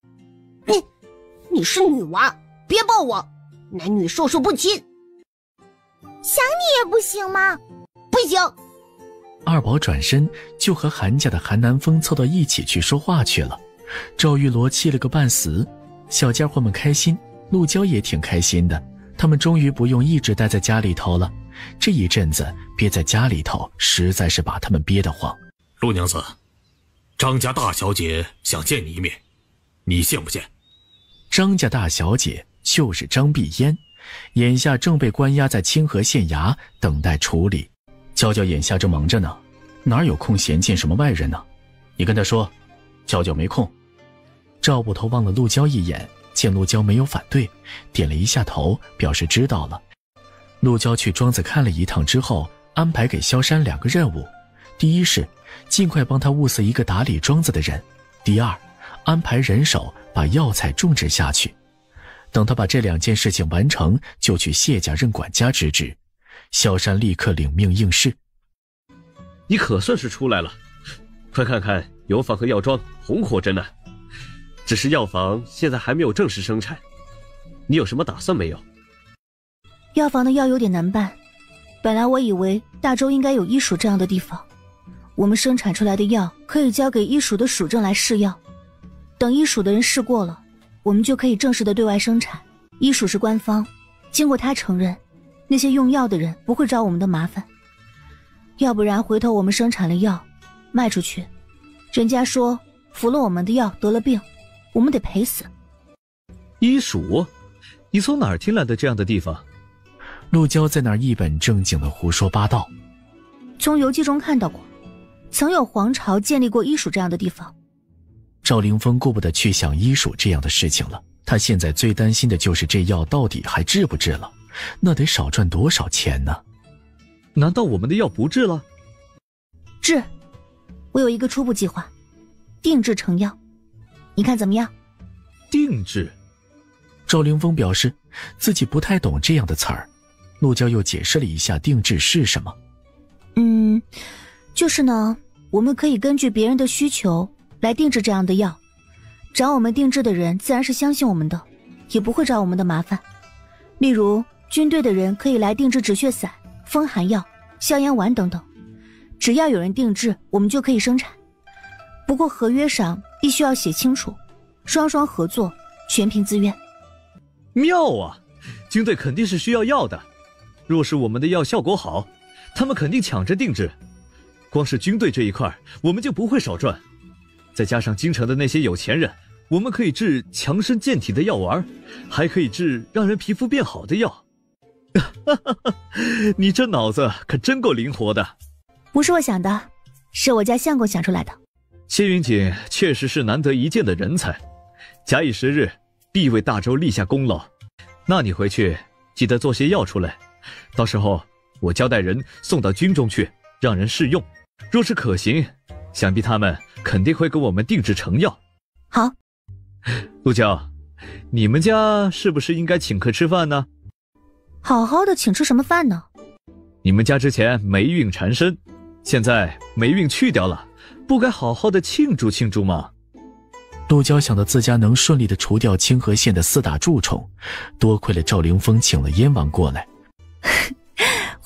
你是女娃，别抱我，男女授受不亲。 想你也不行吗？ 不行。 二宝转身就和韩家的韩南风凑到一起去说话去了。赵玉罗气了个半死，小家伙们开心，陆娇也挺开心的，他们终于不用一直待在家里头了。这一阵子憋在家里头，实在是把他们憋得慌。 陆娘子，张家大小姐想见你一面，你见不见？ 张家大小姐就是张碧烟，眼下正被关押在清河县衙等待处理。娇娇眼下正忙着呢，哪有空闲见什么外人呢？你跟她说，娇娇没空。赵捕头望了陆娇一眼，见陆娇没有反对，点了一下头，表示知道了。陆娇去庄子看了一趟之后，安排给萧山2个任务：第一是尽快帮他物色一个打理庄子的人；第二，安排人手把药材种植下去。等他把这2件事情完成，就去谢家任管家之职。萧山立刻领命应是。 你可算是出来了，快看看油坊和药庄红火着呢。只是药房现在还没有正式生产，你有什么打算没有？ 药房的药有点难办，本来我以为大周应该有医署这样的地方，我们生产出来的药可以交给医署的署证来试药，等医署的人试过了，我们就可以正式的对外生产。医署是官方，经过他承认，那些用药的人不会找我们的麻烦。要不然回头我们生产了药卖出去，人家说服了我们的药得了病，我们得赔死。 医署？你从哪儿听来的这样的地方？ 陆娇在那儿一本正经的胡说八道。 从游记中看到过，曾有皇朝建立过医署这样的地方。 赵凌风顾不得去想医署这样的事情了，他现在最担心的就是这药到底还治不治了，那得少赚多少钱呢？ 难道我们的药不治了？ 治，我有一个初步计划，定制成药，你看怎么样？ 定制？ 赵凌风表示自己不太懂这样的词儿。陆娇又解释了一下定制是什么。 就是呢，我们可以根据别人的需求来定制这样的药，找我们定制的人自然是相信我们的，也不会找我们的麻烦。例如军队的人可以来定制止血散、风寒药、消炎丸等等，只要有人定制，我们就可以生产。不过合约上必须要写清楚，双方合作，全凭自愿。 妙啊，军队肯定是需要药的，若是我们的药效果好，他们肯定抢着定制。光是军队这一块，我们就不会少赚。再加上京城的那些有钱人，我们可以制强身健体的药丸，还可以制让人皮肤变好的药。你这脑子可真够灵活的。 不是我想的，是我家相公想出来的。 谢云锦确实是难得一见的人才，假以时日，必为大周立下功劳。那你回去记得做些药出来，到时候我交代人送到军中去，让人试用。若是可行，想必他们肯定会给我们定制成药。 好。 陆娇，你们家是不是应该请客吃饭呢？ 好好的请吃什么饭呢？ 你们家之前霉运缠身，现在霉运去掉了，不该好好的庆祝庆祝吗？ 陆娇想到自家能顺利的除掉清河县的4大蛀虫，多亏了赵凌风请了燕王过来。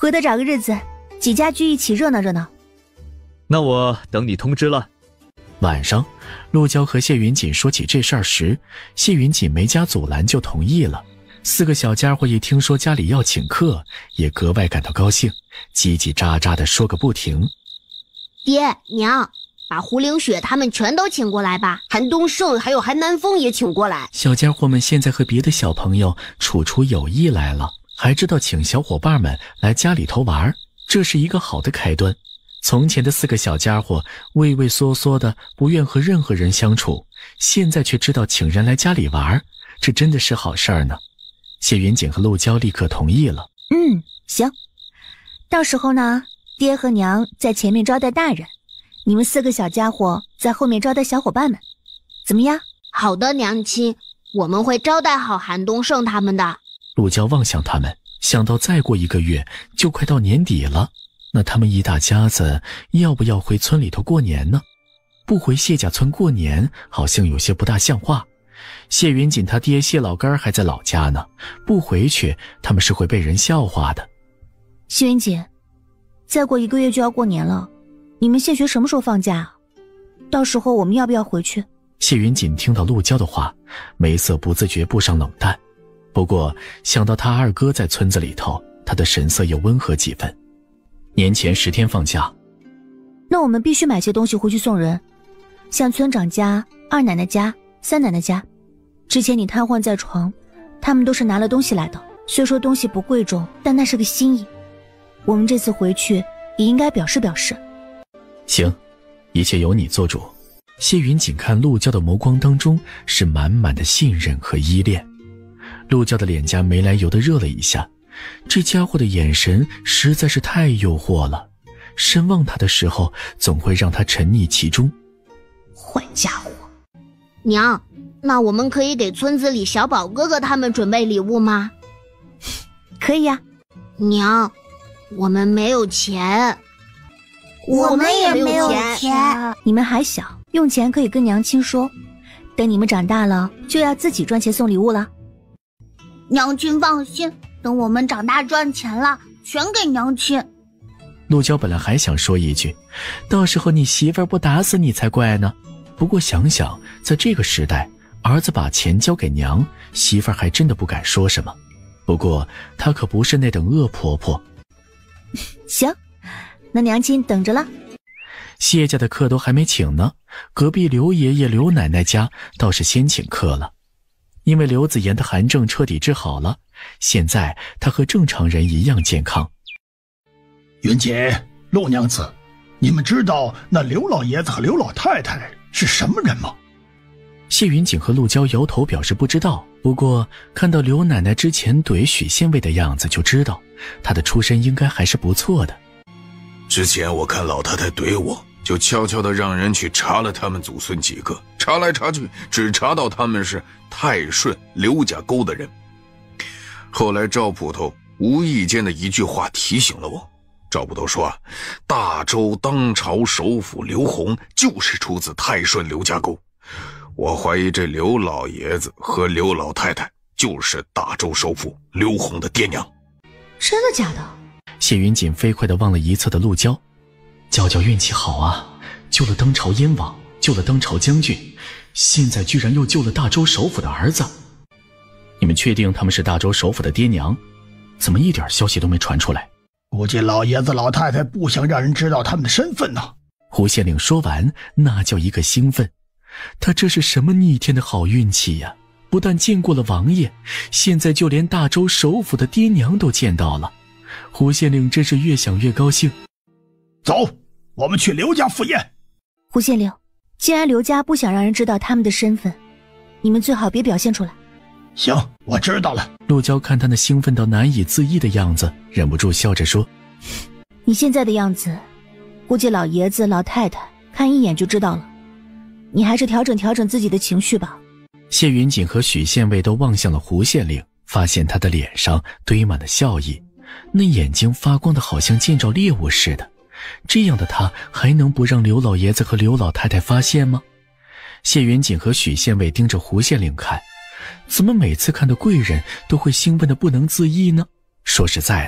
回头找个日子，几家聚一起热闹热闹。 那我等你通知了。 晚上，陆娇和谢云锦说起这事儿时，谢云锦没加阻拦就同意了。4个小家伙一听说家里要请客，也格外感到高兴，叽叽喳喳地说个不停。 爹娘，把胡凌雪他们全都请过来吧，韩东胜还有韩南风也请过来。 小家伙们现在和别的小朋友处出友谊来了，还知道请小伙伴们来家里头玩，这是一个好的开端。从前的4个小家伙畏畏缩缩的，不愿和任何人相处，现在却知道请人来家里玩，这真的是好事儿呢。谢云锦和陆娇立刻同意了。 行，到时候呢，爹和娘在前面招待大人，你们4个小家伙在后面招待小伙伴们，怎么样？ 好的，娘亲，我们会招待好韩东胜他们的。 陆娇望向他们，想到再过1个月就快到年底了，那他们一大家子要不要回村里头过年呢？不回谢家村过年好像有些不大像话。谢云锦他爹谢老根还在老家呢，不回去他们是会被人笑话的。 谢云锦，再过1个月就要过年了，你们谢学什么时候放假啊？到时候我们要不要回去？ 谢云锦听到陆娇的话，眉色不自觉布上冷淡，不过想到他二哥在村子里头，他的神色又温和几分。年前10天放假， 那我们必须买些东西回去送人，像村长家、二奶奶家、三奶奶家。之前你瘫痪在床，他们都是拿了东西来的，虽说东西不贵重，但那是个心意。我们这次回去也应该表示表示。 行，一切由你做主。谢云锦看陆娇的眸光当中是满满的信任和依恋。陆娇的脸颊没来由地热了一下，这家伙的眼神实在是太诱惑了，深望他的时候总会让他沉溺其中。 坏家伙！娘，那我们可以给村子里小宝哥哥他们准备礼物吗？ 可以呀。 娘，我们没有钱。 我们也没有钱。 你们还小，用钱可以跟娘亲说，等你们长大了就要自己赚钱送礼物了。 娘亲放心，等我们长大赚钱了，全给娘亲。 陆娇本来还想说一句，到时候你媳妇儿不打死你才怪呢，不过想想在这个时代，儿子把钱交给娘，媳妇儿还真的不敢说什么。不过她可不是那等恶婆婆。 行，那娘亲等着了。 谢家的客都还没请呢，隔壁刘爷爷刘奶奶家倒是先请客了。因为刘子言的寒症彻底治好了，现在他和正常人一样健康。 云姐、陆娘子，你们知道那刘老爷子和刘老太太是什么人吗？ 谢云锦和陆娇摇头表示不知道，不过看到刘奶奶之前怼许县尉的样子就知道，她的出身应该还是不错的。 之前我看老太太怼我，就悄悄地让人去查了他们祖孙几个，查来查去，只查到他们是泰顺刘家沟的人。后来赵捕头无意间的一句话提醒了我，赵捕头说大周当朝首辅刘洪就是出自泰顺刘家沟。我怀疑这刘老爷子和刘老太太就是大周首辅刘洪的爹娘。 真的假的？ 谢云锦飞快地望了一侧的陆娇，娇娇运气好啊，救了当朝燕王，救了当朝将军，现在居然又救了大周首辅的儿子。你们确定他们是大周首辅的爹娘？怎么一点消息都没传出来？ 估计老爷子老太太不想让人知道他们的身份呢。 胡县令说完，那叫一个兴奋。他这是什么逆天的好运气呀！不但见过了王爷，现在就连大周首辅的爹娘都见到了。胡县令真是越想越高兴。 走，我们去刘家赴宴。 胡县令，既然刘家不想让人知道他们的身份，你们最好别表现出来。 行，我知道了。 陆娇看他那兴奋到难以自抑的样子，忍不住笑着说： 你现在的样子，估计老爷子老太太看一眼就知道了，你还是调整调整自己的情绪吧。 谢云锦和许县尉都望向了胡县令，发现他的脸上堆满了笑意，那眼睛发光的好像见着猎物似的。这样的他还能不让刘老爷子和刘老太太发现吗？谢云锦和许县尉盯着胡县令看，怎么每次看到贵人都会兴奋的不能自抑呢？说实在的，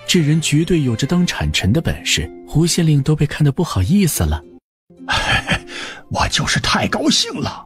这人绝对有着当产臣的本事，胡县令都被看得不好意思了。 我就是太高兴了。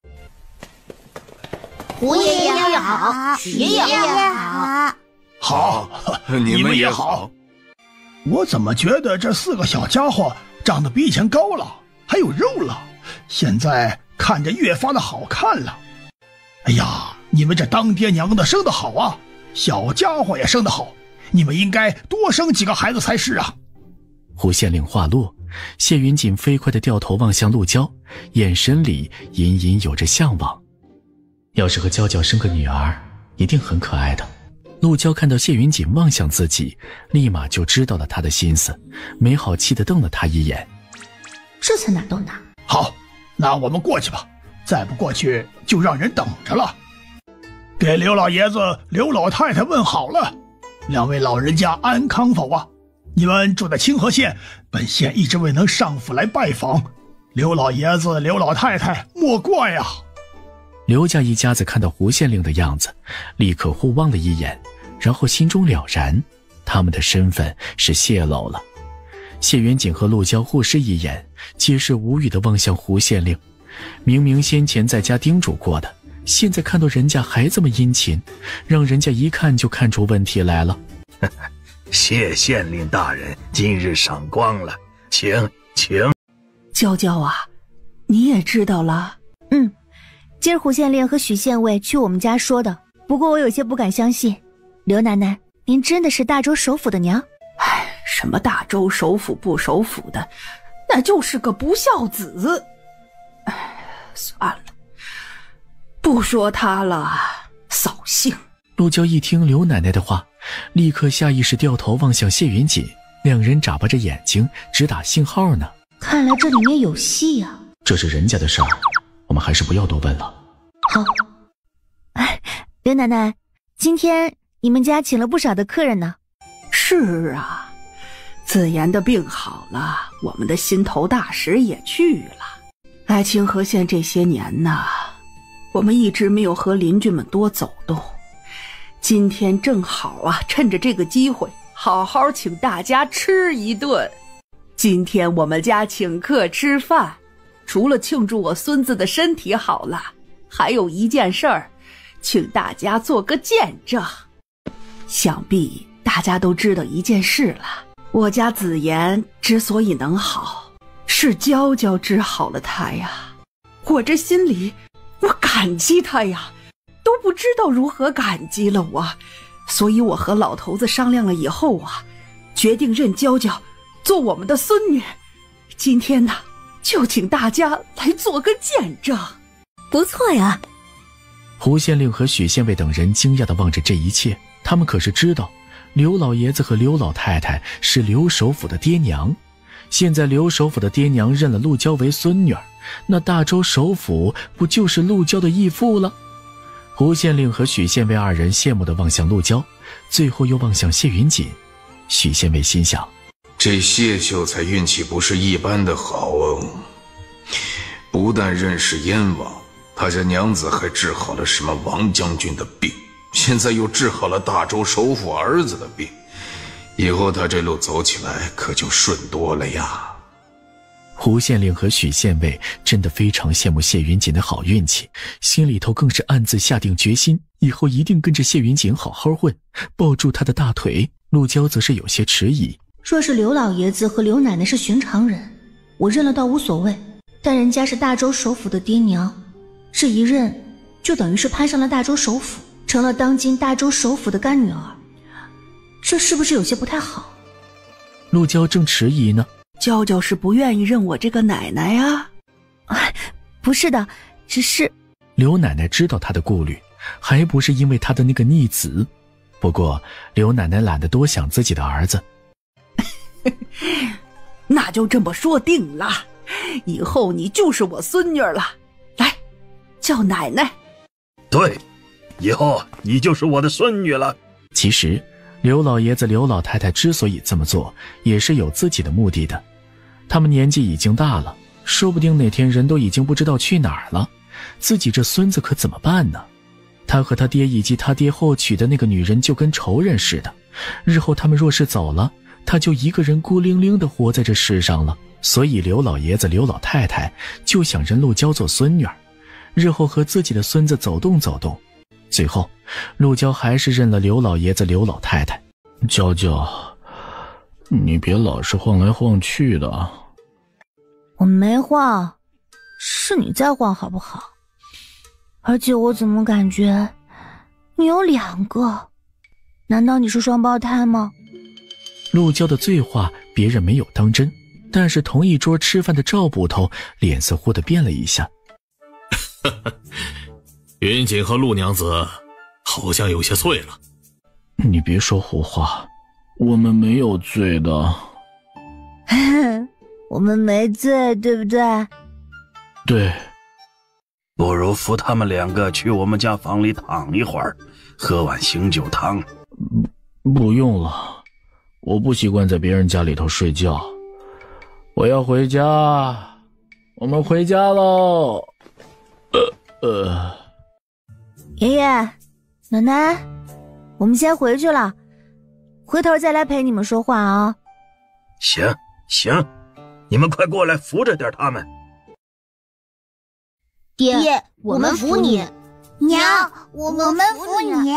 胡爷爷好，许爷爷好。 好，你们也好。我怎么觉得这4个小家伙长得比以前高了，还有肉了，现在看着越发的好看了。哎呀，你们这当爹娘的生得好啊，小家伙也生得好，你们应该多生几个孩子才是啊。 胡县令话落，谢云锦飞快地掉头望向陆娇，眼神里隐隐有着向往。要是和娇娇生个女儿，一定很可爱的。陆娇看到谢云锦望向自己，立马就知道了他的心思，没好气地瞪了他一眼。 这才哪到哪。 好，那我们过去吧，再不过去就让人等着了。给刘老爷子、刘老太太问好了，2位老人家安康否啊？你们住在清河县，本县一直未能上府来拜访，刘老爷子、刘老太太莫怪呀。 刘家一家子看到胡县令的样子，立刻互望了一眼，然后心中了然，他们的身份是泄露了。谢云锦和陆娇互视一眼，皆是无语地望向胡县令。明明先前在家叮嘱过的，现在看到人家还这么殷勤，让人家一看就看出问题来了。 谢县令大人今日赏光了，请。 娇娇啊，你也知道了。今儿胡县令和许县尉去我们家说的，不过我有些不敢相信。刘奶奶，您真的是大周首府的娘？ 什么大周首府不首府的，那就是个不孝子。算了，不说他了，扫兴。 陆娇一听刘奶奶的话，立刻下意识掉头望向谢云锦，两人眨巴着眼睛直打信号呢。 看来这里面有戏啊。 这是人家的事儿，我们还是不要多问了。 好。刘奶奶，今天你们家请了不少的客人呢。 是啊，子言的病好了，我们的心头大使也去了。来清河县这些年呢，我们一直没有和邻居们多走动，今天正好啊，趁着这个机会好好请大家吃一顿。今天我们家请客吃饭，除了庆祝我孙子的身体好了，还有一件事儿，请大家做个见证。想必大家都知道一件事了，我家子言之所以能好，是娇娇治好了他呀。我这心里我感激他呀，都不知道如何感激了我。所以我和老头子商量了以后啊，决定认娇娇做我们的孙女。今天呢，就请大家来做个见证。 不错呀。 胡县令和许县尉等人惊讶地望着这一切，他们可是知道刘老爷子和刘老太太是刘首府的爹娘，现在刘首府的爹娘认了陆娇为孙女儿，那大周首府不就是陆娇的义父了？胡县令和许县尉二人羡慕地望向陆娇，最后又望向谢云锦。许县尉心想， 这谢秀才运气不是一般的好哦，不但认识燕王，他家娘子还治好了什么王将军的病，现在又治好了大周首府儿子的病，以后他这路走起来可就顺多了呀。 胡县令和许县尉真的非常羡慕谢云锦的好运气，心里头更是暗自下定决心，以后一定跟着谢云锦好好混，抱住他的大腿。陆娇则是有些迟疑， 若是刘老爷子和刘奶奶是寻常人，我认了倒无所谓，但人家是大周首府的爹娘，这一认就等于是攀上了大周首府，成了当今大周首府的干女儿，这是不是有些不太好？ 陆娇正迟疑呢。 娇娇是不愿意认我这个奶奶啊？ 不是的，只是…… 刘奶奶知道她的顾虑，还不是因为她的那个逆子。不过刘奶奶懒得多想自己的儿子。 那就这么说定了，以后你就是我孙女了，来，叫奶奶。 对，以后你就是我的孙女了。 其实刘老爷子刘老太太之所以这么做，也是有自己的目的的。他们年纪已经大了，说不定哪天人都已经不知道去哪儿了，自己这孙子可怎么办呢？他和他爹以及他爹后娶的那个女人就跟仇人似的， 日后他们若是走了，他就一个人孤零零地活在这世上了。所以刘老爷子、刘老太太就想认陆娇做孙女儿，日后和自己的孙子走动走动。最后，陆娇还是认了刘老爷子、刘老太太。娇娇，你别老是晃来晃去的。 我没晃，是你在晃好不好？而且我怎么感觉你有2个？难道你是双胞胎吗？ 陆娇的醉话别人没有当真，但是同一桌吃饭的赵捕头脸色忽地变了一下。 云锦和陆娘子好像有些醉了。 你别说胡话，我们没有醉的。 我们没醉，对不对？ 对。 不如扶他们2个去我们家房里躺一会儿，喝碗醒酒汤。 不用了，我不习惯在别人家里头睡觉。我要回家，我们回家喽。 爷爷，奶奶，我们先回去了，回头再来陪你们说话啊。 行，你们快过来扶着点他们。 爹，我们扶你。 娘，我们扶你。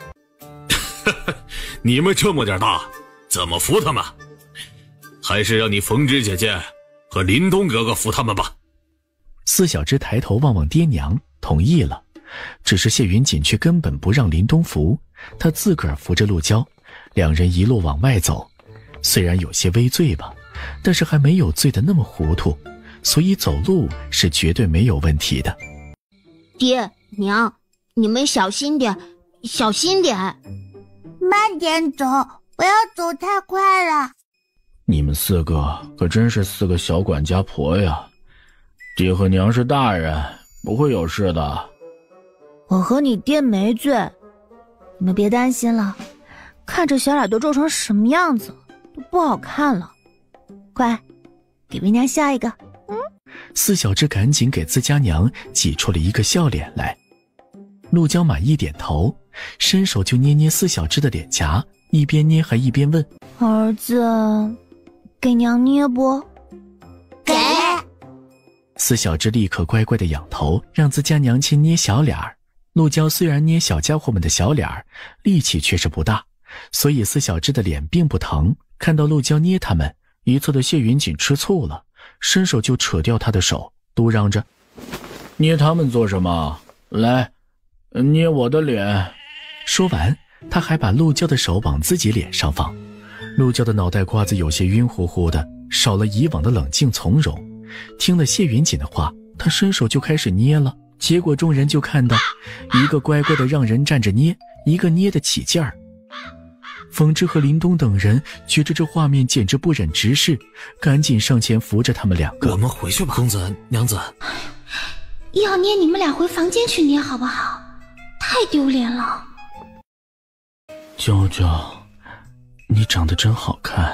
你们这么点大，怎么扶他们？还是让你冯芝姐姐和林东哥哥扶他们吧。 司小芝抬头望望爹娘，同意了。只是谢云锦却根本不让林东扶，他自个儿扶着陆娇，两人一路往外走。虽然有些微醉吧，但是还没有醉得那么糊涂，所以走路是绝对没有问题的。 爹娘，你们小心点，小心点， 慢点走，不要走太快了。 你们4个可真是4个小管家婆呀！爹和娘是大人，不会有事的。 我和你爹没醉，你们别担心了。看这小脸都皱成什么样子，都不好看了。快，给为娘笑一个。 司小芝赶紧给自家娘挤出了一个笑脸来。陆娇满意点头，伸手就捏捏司小芝的脸颊，一边捏还一边问： 儿子，给娘捏不？ 给。 司小芝立刻乖乖地仰头，让自家娘亲捏小脸儿。陆娇虽然捏小家伙们的小脸儿，力气却是不大，所以司小芝的脸并不疼。看到陆娇捏他们，一侧的谢云锦吃醋了，伸手就扯掉他的手，嘟嚷着：捏他们做什么？来，捏我的脸。说完，他还把陆娇的手往自己脸上放。陆娇的脑袋瓜子有些晕乎乎的，少了以往的冷静从容。听了谢云锦的话，他伸手就开始捏了。结果众人就看到，一个乖乖的让人站着捏，一个捏得起劲儿。冯芝和林东等人觉着这画面简直不忍直视，赶紧上前扶着他们2个。 我们回去吧，公子娘子。 要捏你们俩回房间去捏好不好？太丢脸了。 娇娇，你长得真好看。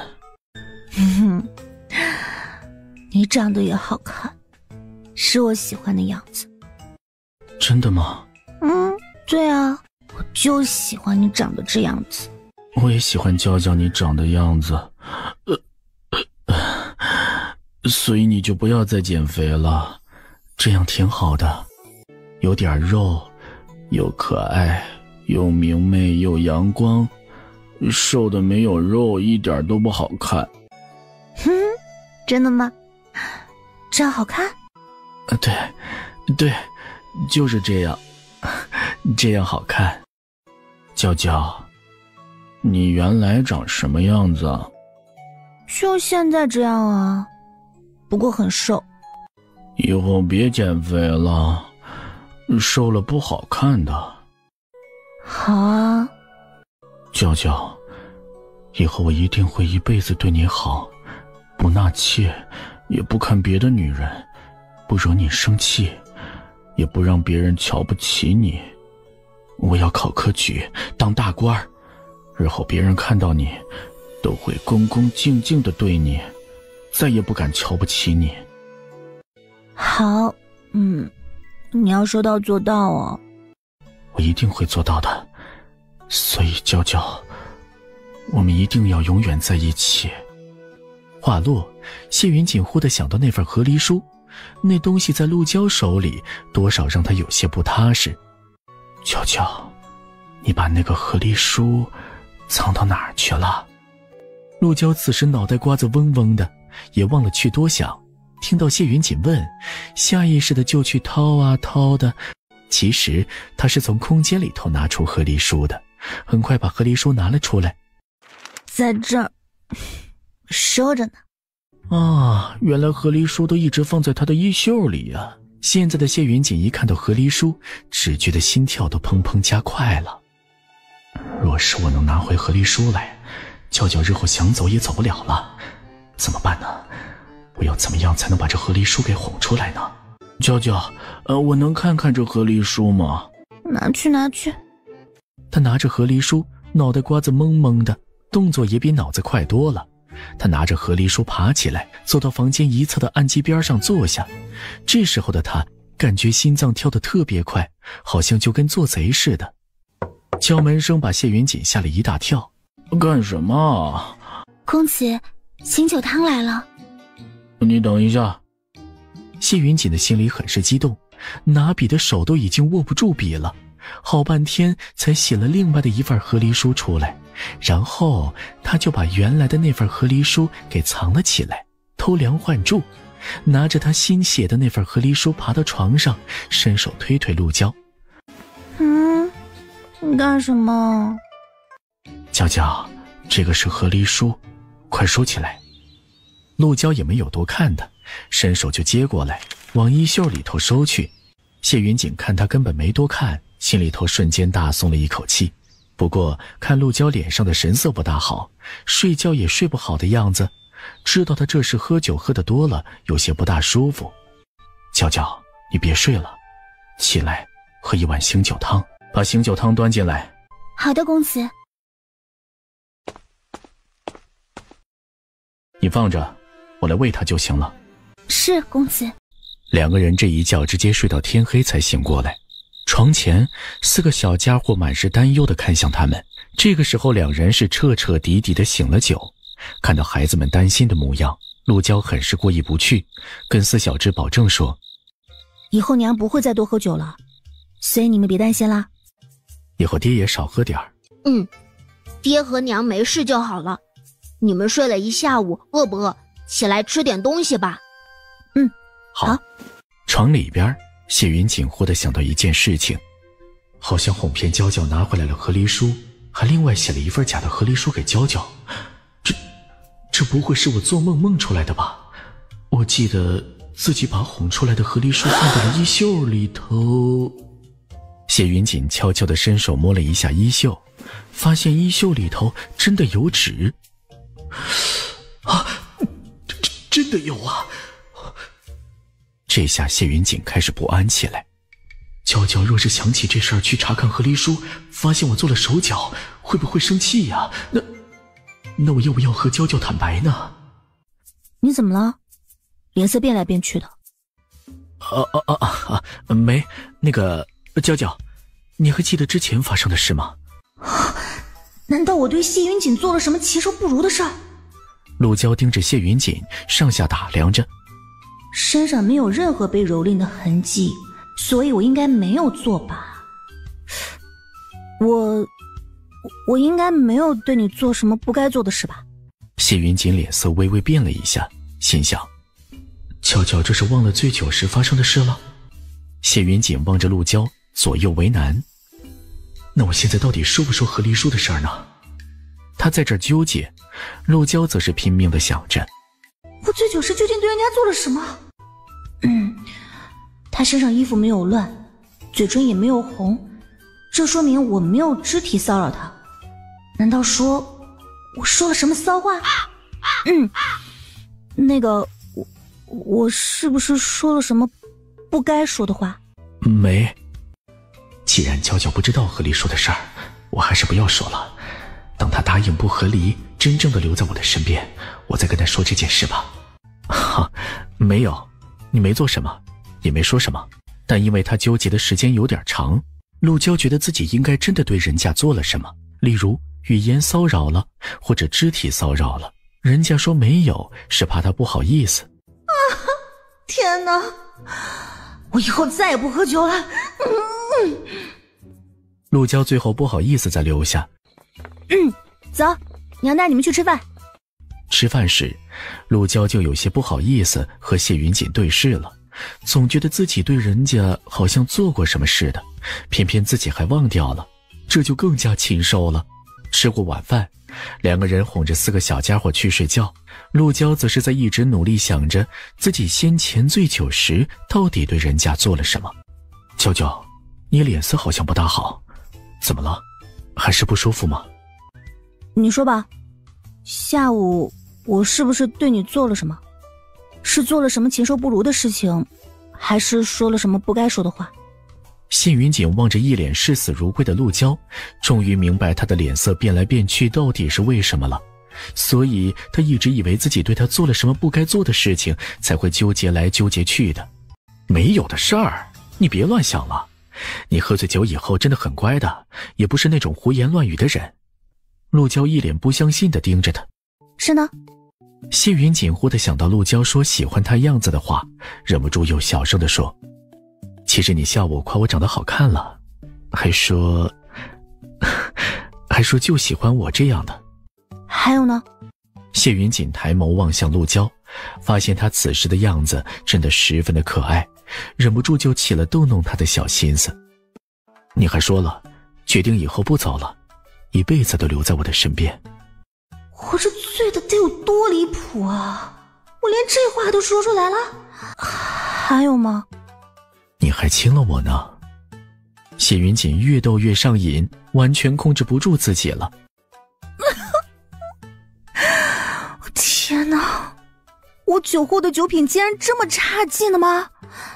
你长得也好看，是我喜欢的样子。 真的吗？ 对啊，我就喜欢你长得这样子。 我也喜欢娇娇你长的样子，所以你就不要再减肥了，这样挺好的，有点肉，又可爱，又明媚，又阳光。瘦的没有肉，一点都不好看。 真的吗？这样好看？ 对，就是这样，这样好看。娇娇，你原来长什么样子啊？ 就现在这样啊，不过很瘦。 以后别减肥了，瘦了不好看的。 好啊。 娇娇，以后我一定会一辈子对你好，不纳妾，也不看别的女人，不惹你生气，也不让别人瞧不起你。我要考科举，当大官，日后别人看到你，都会恭恭敬敬地对你，再也不敢瞧不起你。 好，你要说到做到哦。 我一定会做到的，所以娇娇， 我们一定要永远在一起。话落，谢云锦忽地想到那份和离书，那东西在陆娇手里，多少让他有些不踏实。娇娇，你把那个和离书藏到哪儿去了？陆娇此时脑袋瓜子嗡嗡的，也忘了去多想。听到谢云锦问，下意识的就去掏啊掏的。其实他是从空间里头拿出和离书的，很快把和离书拿了出来。 在这儿收着呢。 啊，原来和离书都一直放在他的衣袖里啊。现在的谢云锦一看到和离书，只觉得心跳都砰砰加快了。若是我能拿回和离书来，娇娇日后想走也走不了了，怎么办呢？我要怎么样才能把这和离书给哄出来呢？娇娇，我能看看这和离书吗？ 拿去拿去。 他拿着和离书，脑袋瓜子懵懵的，动作也比脑子快多了。他拿着和离书爬起来，走到房间一侧的案几边上坐下。这时候的他感觉心脏跳得特别快，好像就跟做贼似的。敲门声把谢云锦吓了一大跳。干什么？ 公子，醒酒汤来了。 你等一下。谢云锦的心里很是激动，拿笔的手都已经握不住笔了，好半天才写了另外的一份和离书出来，然后他就把原来的那份和离书给藏了起来，偷梁换柱，拿着他新写的那份和离书爬到床上，伸手推推陆娇。 你干什么？ 娇娇，这个是和离书，快收起来。陆娇也没有多看他，伸手就接过来，往衣袖里头收去。谢云锦看他根本没多看，心里头瞬间大松了一口气。不过看陆娇脸上的神色不大好，睡觉也睡不好的样子，知道他这是喝酒喝得多了，有些不大舒服。娇娇，你别睡了，起来喝一碗醒酒汤，把醒酒汤端进来。 好的，公子。 你放着，我来喂他就行了。 是，公子。 两个人这一觉直接睡到天黑才醒过来。床前四个小家伙满是担忧地看向他们，这个时候两人是彻彻底底地醒了酒。看到孩子们担心的模样，陆娇很是过意不去，跟四小只保证说， 以后娘不会再多喝酒了，所以你们别担心啦。 以后爹也少喝点儿。 爹和娘没事就好了。你们睡了一下午，饿不饿？起来吃点东西吧。 好。床里边，谢云锦忽地想到一件事情，好像哄骗娇娇拿回来了和离书，还另外写了一份假的和离书给娇娇。这不会是我做梦梦出来的吧？我记得自己把哄出来的和离书放到了衣袖里头。谢云锦悄悄地伸手摸了一下衣袖，发现衣袖里头真的有纸。真的有啊！这下谢云锦开始不安起来。娇娇若是想起这事儿去查看和离书，发现我做了手脚，会不会生气呀？那我要不要和娇娇坦白呢？ 你怎么了？脸色变来变去的。 没，那个娇娇，你还记得之前发生的事吗？ 难道我对谢云锦做了什么禽兽不如的事儿？ 陆娇盯着谢云锦，上下打量着， 身上没有任何被蹂躏的痕迹，所以我应该没有做吧？我应该没有对你做什么不该做的事吧？ 谢云锦脸色微微变了一下，心想，娇娇这是忘了醉酒时发生的事了。谢云锦望着陆娇，左右为难。那我现在到底说不说和离书的事儿呢？他在这儿纠结，陆娇则是拼命地想着， 我醉酒时究竟对人家做了什么？他身上衣服没有乱，嘴唇也没有红，这说明我没有肢体骚扰他。难道说我说了什么骚话？那个我是不是说了什么不该说的话？ 没。既然娇娇不知道和离书的事儿，我还是不要说了。等他答应不和离，真正的留在我的身边，我再跟他说这件事吧。没有，你没做什么，也没说什么。但因为他纠结的时间有点长，陆娇觉得自己应该真的对人家做了什么，例如语言骚扰了，或者肢体骚扰了，人家说没有，是怕他不好意思。 啊！天哪！我以后再也不喝酒了。 陆娇最后不好意思再留下。 走，娘带你们去吃饭。 吃饭时，陆娇就有些不好意思和谢云锦对视了，总觉得自己对人家好像做过什么似的，偏偏自己还忘掉了，这就更加禽兽了。吃过晚饭，两个人哄着4个小家伙去睡觉，陆娇则是在一直努力想着自己先前醉酒时到底对人家做了什么。娇娇，你脸色好像不大好，怎么了？还是不舒服吗？ 你说吧，下午我是不是对你做了什么？是做了什么禽兽不如的事情，还是说了什么不该说的话？ 谢云锦望着一脸视死如归的陆娇，终于明白她的脸色变来变去到底是为什么了。所以她一直以为自己对她做了什么不该做的事情，才会纠结来纠结去的。没有的事儿，你别乱想了。你喝醉酒以后真的很乖的，也不是那种胡言乱语的人。陆娇一脸不相信地盯着他。 是呢？ 谢云锦忽地想到陆娇说喜欢他样子的话，忍不住又小声地说，其实你下午夸我长得好看了，还说就喜欢我这样的。 还有呢？ 谢云锦抬眸望向陆娇，发现她此时的样子真的十分的可爱，忍不住就起了逗弄她的小心思。你还说了，决定以后不走了，一辈子都留在我的身边。 我这醉的得有多离谱啊！我连这话都说出来了。还有吗？ 你还亲了我呢。谢云锦越逗越上瘾，完全控制不住自己了。 天哪，我酒后的酒品竟然这么差劲的吗？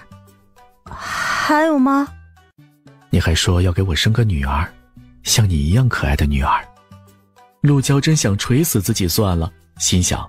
还有吗？ 你还说要给我生个女儿，像你一样可爱的女儿。陆娇真想捶死自己算了，心想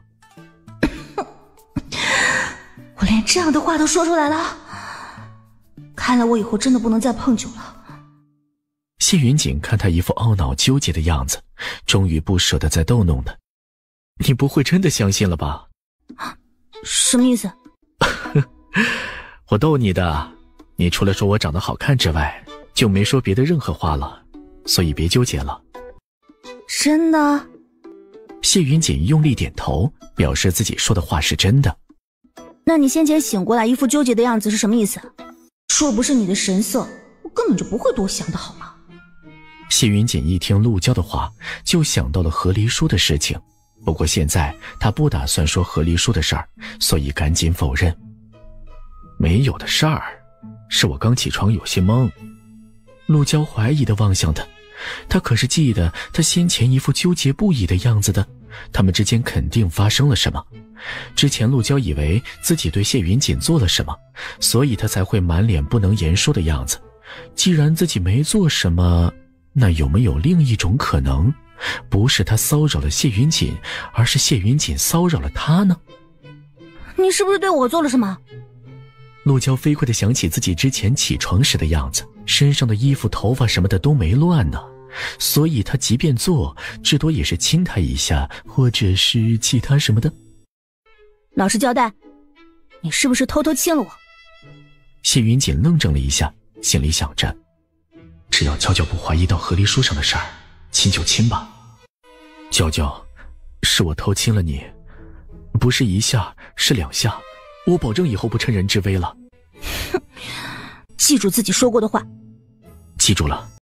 我连这样的话都说出来了，看来我以后真的不能再碰酒了。 谢云锦看他一副懊恼纠结的样子，终于不舍得再逗弄他。你不会真的相信了吧？ 什么意思？ 我逗你的，你除了说我长得好看之外，就没说别的任何话了，所以别纠结了。 真的？ 谢云锦用力点头，表示自己说的话是真的。 那你先前醒过来一副纠结的样子是什么意思？若不是你的神色，我根本就不会多想的好吗？ 谢云锦一听陆娇的话，就想到了和离书的事情，不过现在他不打算说和离书的事儿，所以赶紧否认。没有的事儿，是我刚起床有些懵。陆娇怀疑地望向他，他可是记得他先前一副纠结不已的样子的，他们之间肯定发生了什么。之前陆娇以为自己对谢云锦做了什么，所以他才会满脸不能言说的样子。既然自己没做什么，那有没有另一种可能，不是他骚扰了谢云锦，而是谢云锦骚扰了他呢？ 你是不是对我做了什么？ 陆娇飞快地想起自己之前起床时的样子，身上的衣服头发什么的都没乱呢，所以他即便做，至多也是亲他一下，或者是其他什么的。 老实交代，你是不是偷偷亲了我？ 谢云锦愣怔了一下，心里想着，只要娇娇不怀疑到和离书上的事儿，亲就亲吧。娇娇，是我偷亲了你，不是1下，是2下，我保证以后不趁人之危了。 记住自己说过的话。 记住了。